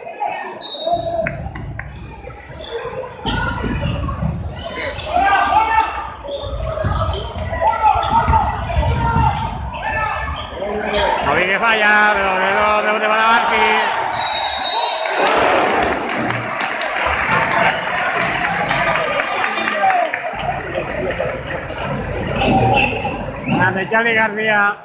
Bobby que falla, pero luego rebote para Barky. Grande Charlie García.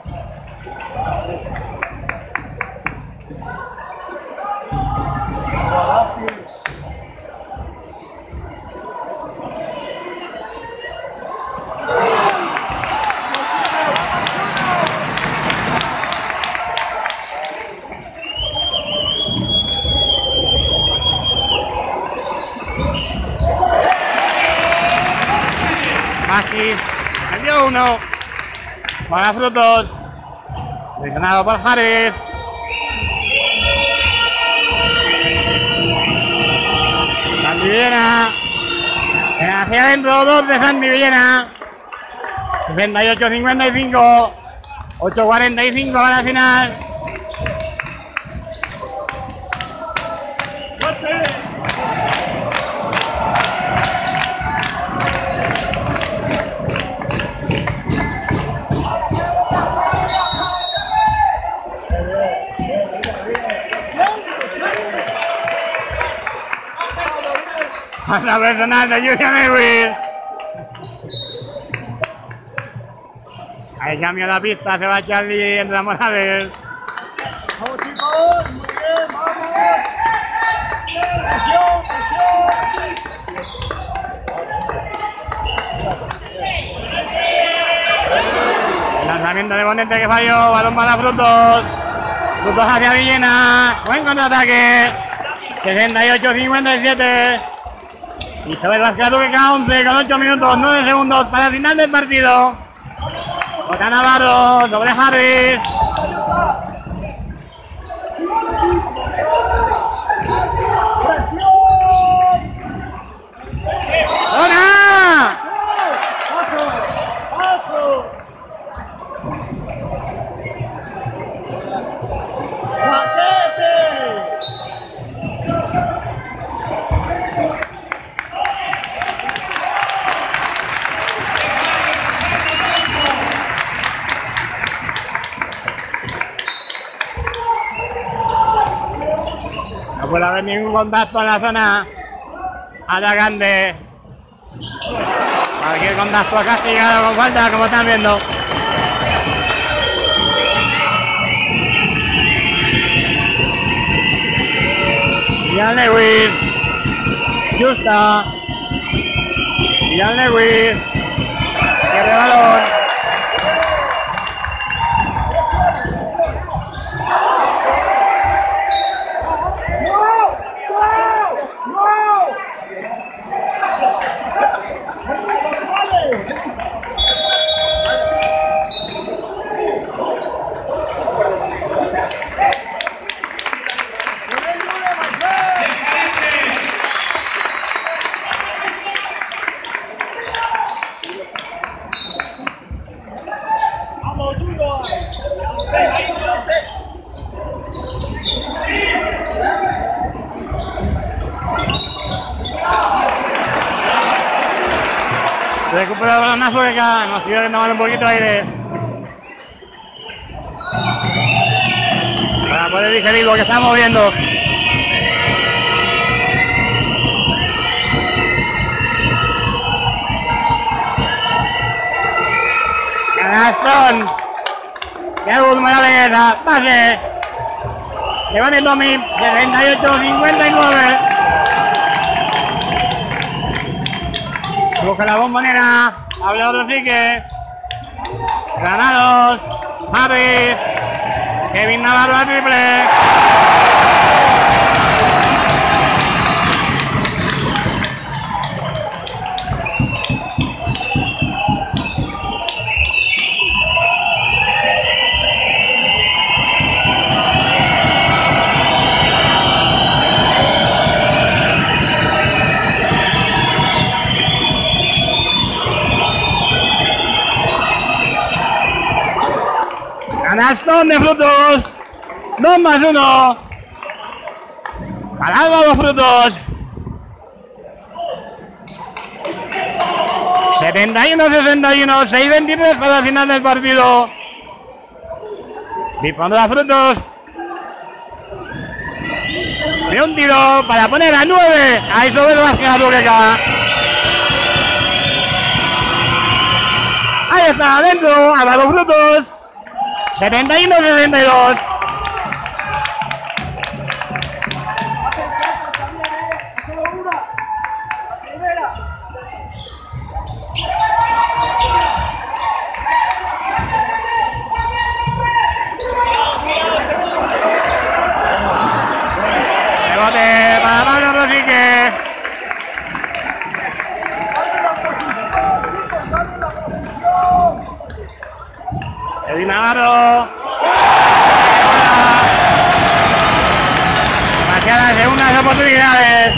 Maki, metió uno. Para Frutos. Seleccionado por Harris. Sandy Villena. Hacia adentro, dos de Sandy Villena. sesenta y ocho cincuenta y cinco. ocho cuarenta y cinco para la final. Otra personal de Julian Lewis. Ahí cambia la pista, se va Charlie entre Morales.
Vamos chicos, muy bien, vamos. Presión, presión.
El lanzamiento de Bonete que falló, balón para Frutos. Frutos hacia Villena, buen contraataque. sesenta y ocho cincuenta y siete. Isabel Vázquez que queda once con ocho minutos, nueve segundos para el final del partido. J. Navarro sobre Harris. ¡Hola!
Paso, paso. Paquete.
No puede haber ningún contacto en la zona atacante. Cualquier contacto castigado con falta, como están viendo. Julian Lewis. Justa. Julian Lewis. Pierde balón. Recupera el balonazo que acá nos sigue tomando un poquito de aire. Para para poder digerir lo que estamos viendo. Canastón de Agus Morales a pase. Llevan el Domi, setenta y ocho cincuenta y nueve. Busca la bombonera, habla otro Sique. Granados, Javi, Kevin Navarro a triple. Canastón de Frutos, dos más uno, para Álvaro Frutos, setenta y uno sesenta y uno, seis veintitrés para el final del partido. Dispone a Frutos de un tiro para poner a nueve, ahí sobre el Vázquez Azuqueca. Ahí está, adentro, Álvaro Frutos. setenta y uno sesenta y dos. Rebote para Pablo Rosique. Edwin Navarro. Hacia las segundas oportunidades.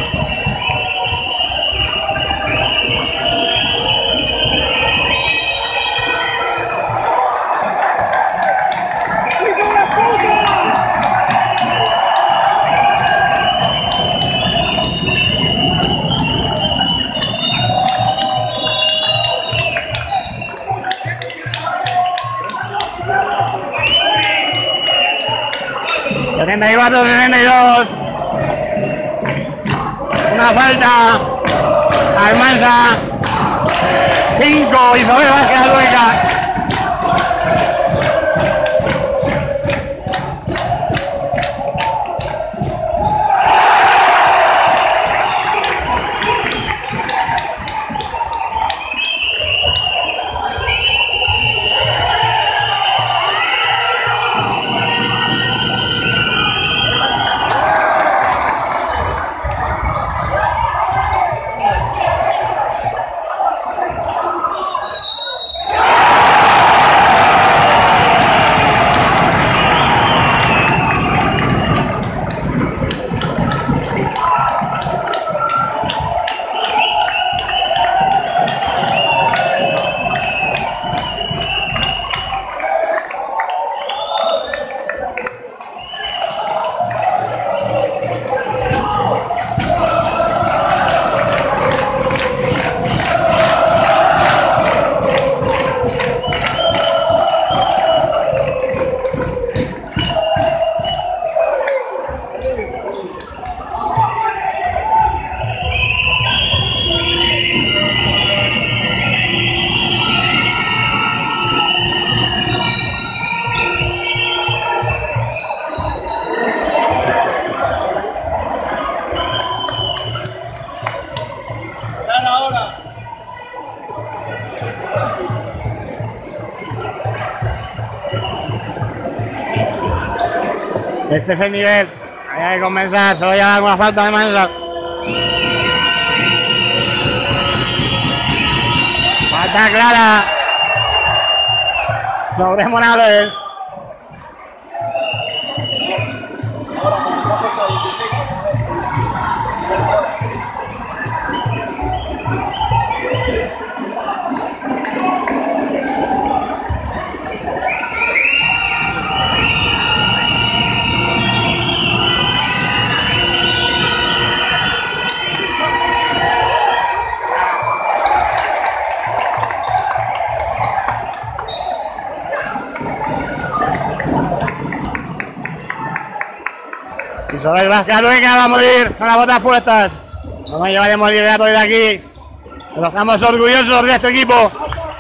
setenta y cuatro sesenta y dos. Una falta. Almanza. cinco. Y sobre Vázquez Azuqueca. Este es el nivel. Hay que compensar, solo ya alguna falta de Mansa. Falta clara sobre Morales. Y sobre el Vázquez Luenga va a morir con las botas puestas. Vamos a llevaremos el liderato de aquí. Nos estamos orgullosos de este equipo.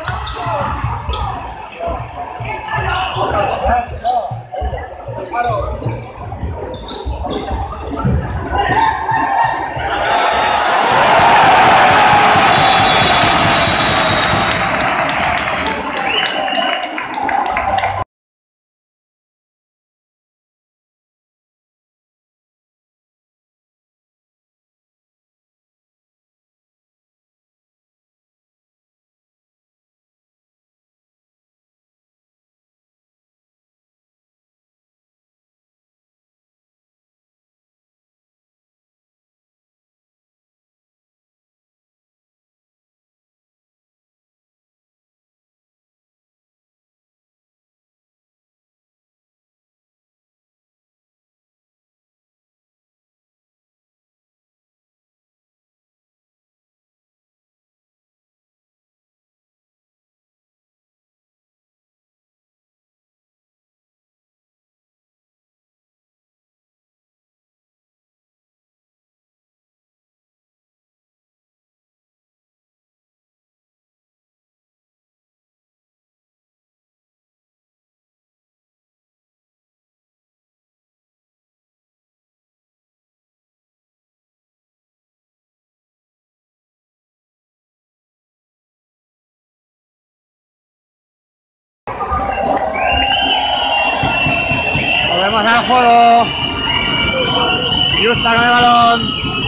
Volvemos al juego. Justa con el balón.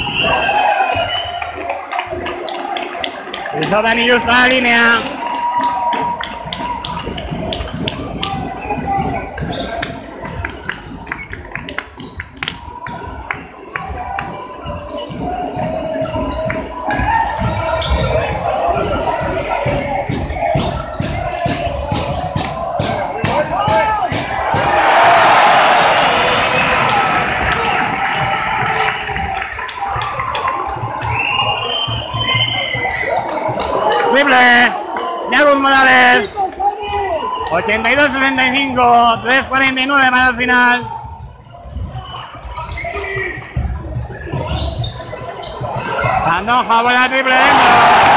Hizo Dani Justa la línea. Triple de Agus Morales. ochenta y dos a sesenta y cinco, tres cuarenta y nueve para el final. Pantoja por la triple dentro.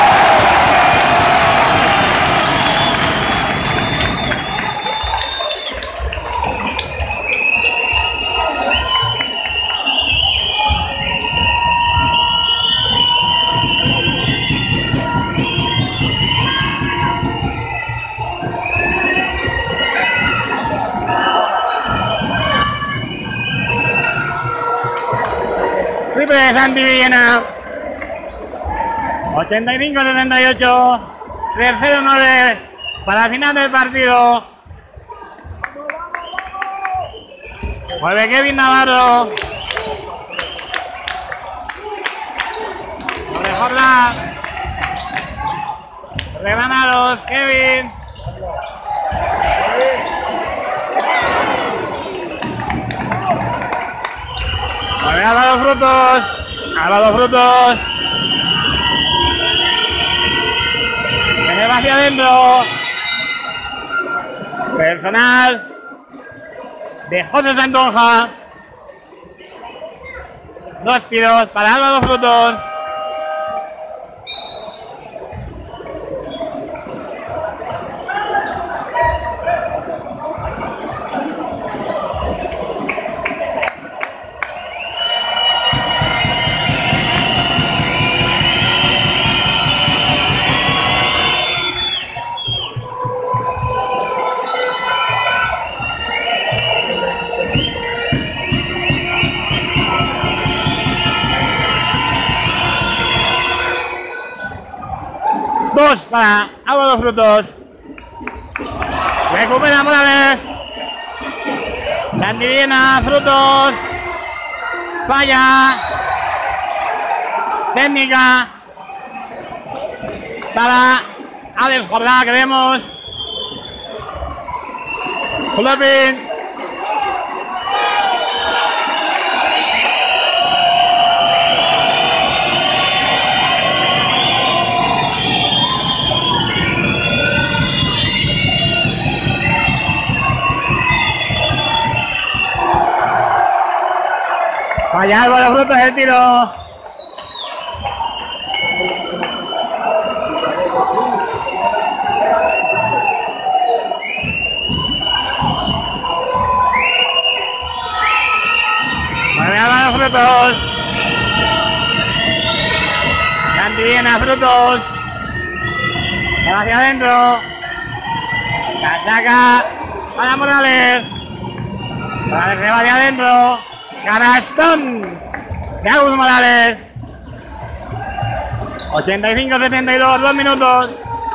Triple de Santi Villena. ochenta y cinco a setenta y ocho. tres cero nueve para el final del partido. Vuelve Kevin Navarro. Lo dejó la. Regranados, Kevin. Álvaro Frutos, Álvaro Frutos, que se va hacia adentro. Personal de José Santonja. Dos tiros para Álvaro Frutos. Dos para Álvaro Frutos. Recupera Morales. Santi Villena, Frutos. Falla. Técnica para Alex Jordá, que vemos. Flipping. Falla con los frutos del tiro. Falla con los frutos. Cantillena, frutos. Va hacia adentro. La saca para Morales. Morales se va hacia adentro. Canastón de Agus Morales. ochenta y cinco setenta y dos, dos minutos.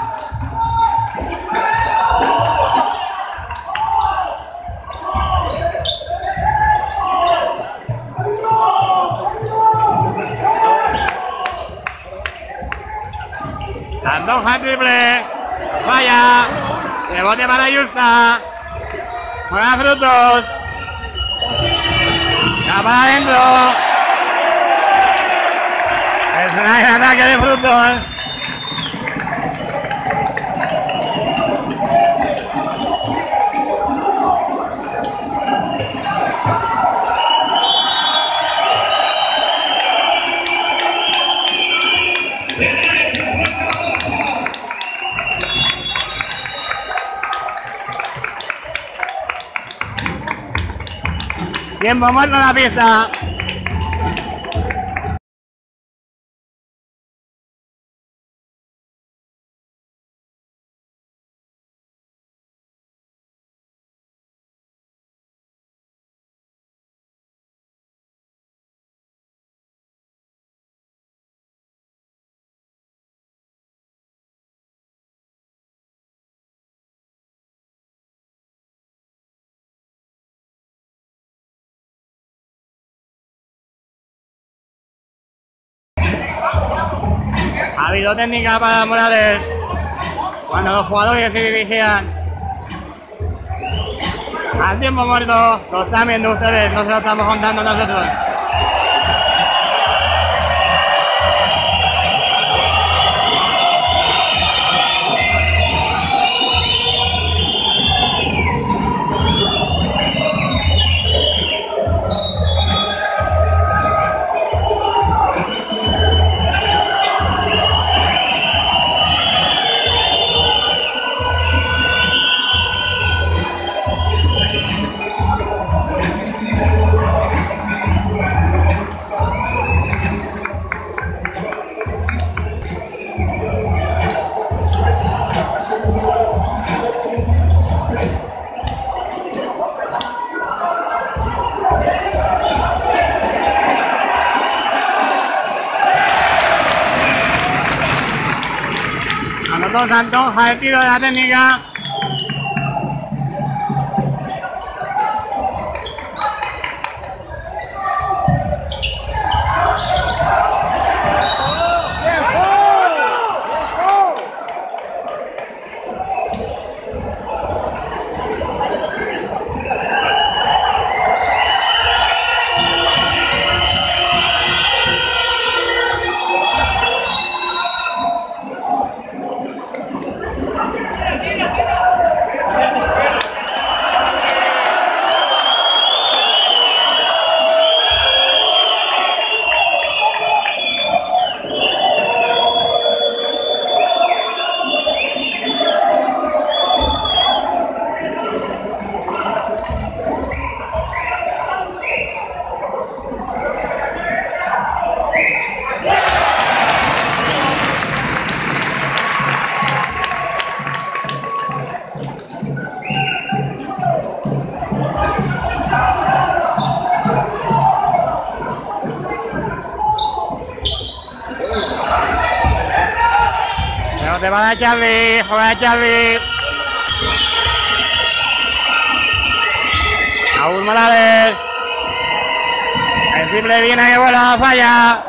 Antoja triple. Vaya. Rebote para Justa. Juega frutos. Ya para adentro. Es un ataque de frutos. Tiempo muerto en la pista. Ha habido técnica para Morales cuando los jugadores se dirigían al tiempo muerto. Lo están viendo ustedes, no se lo estamos contando nosotros. Anotó Santonja el tiro de la técnica. Te va a Charlie, juega Charlie. Agus Morales. El triple viene que vuela, falla.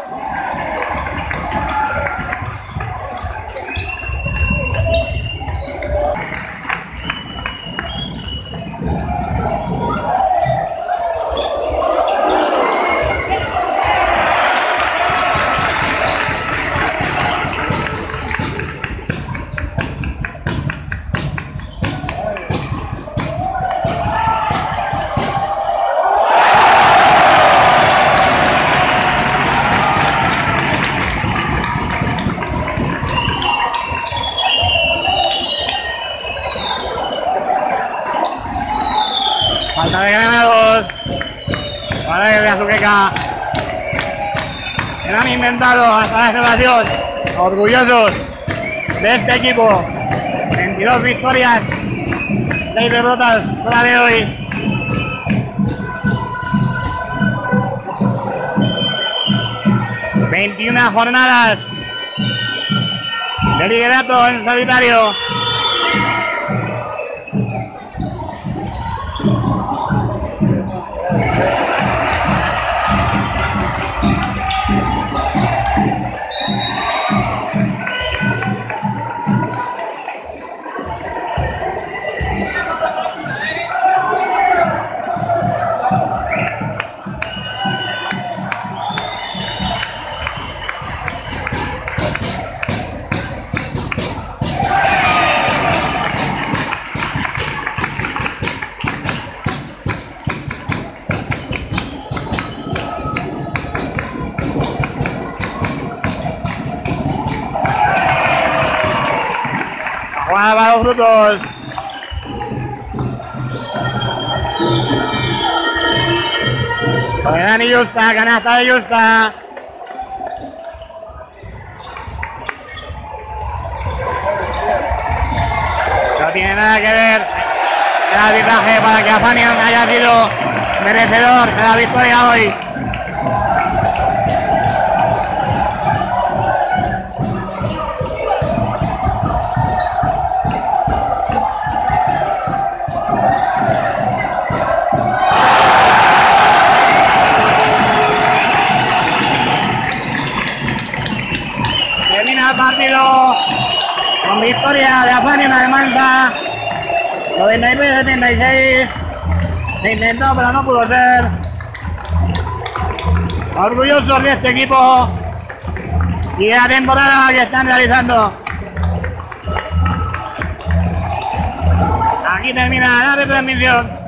Jugadores de Azuqueca que han inventado hasta la celebración, orgullosos de este equipo. veintidós victorias, seis derrotas para de hoy. veintiuna jornadas de liderato en solitario. Jugada para los frutos. Con Dani Justa, canasta de Justa. No tiene nada que ver el arbitraje para que Afanian haya sido merecedor de la victoria hoy. Termina el partido con victoria de Afanian Almanza, noventa y tres a setenta y seis. Se intentó pero no pudo ser. Orgullosos de este equipo y de la temporada que están realizando. Aquí termina la retransmisión.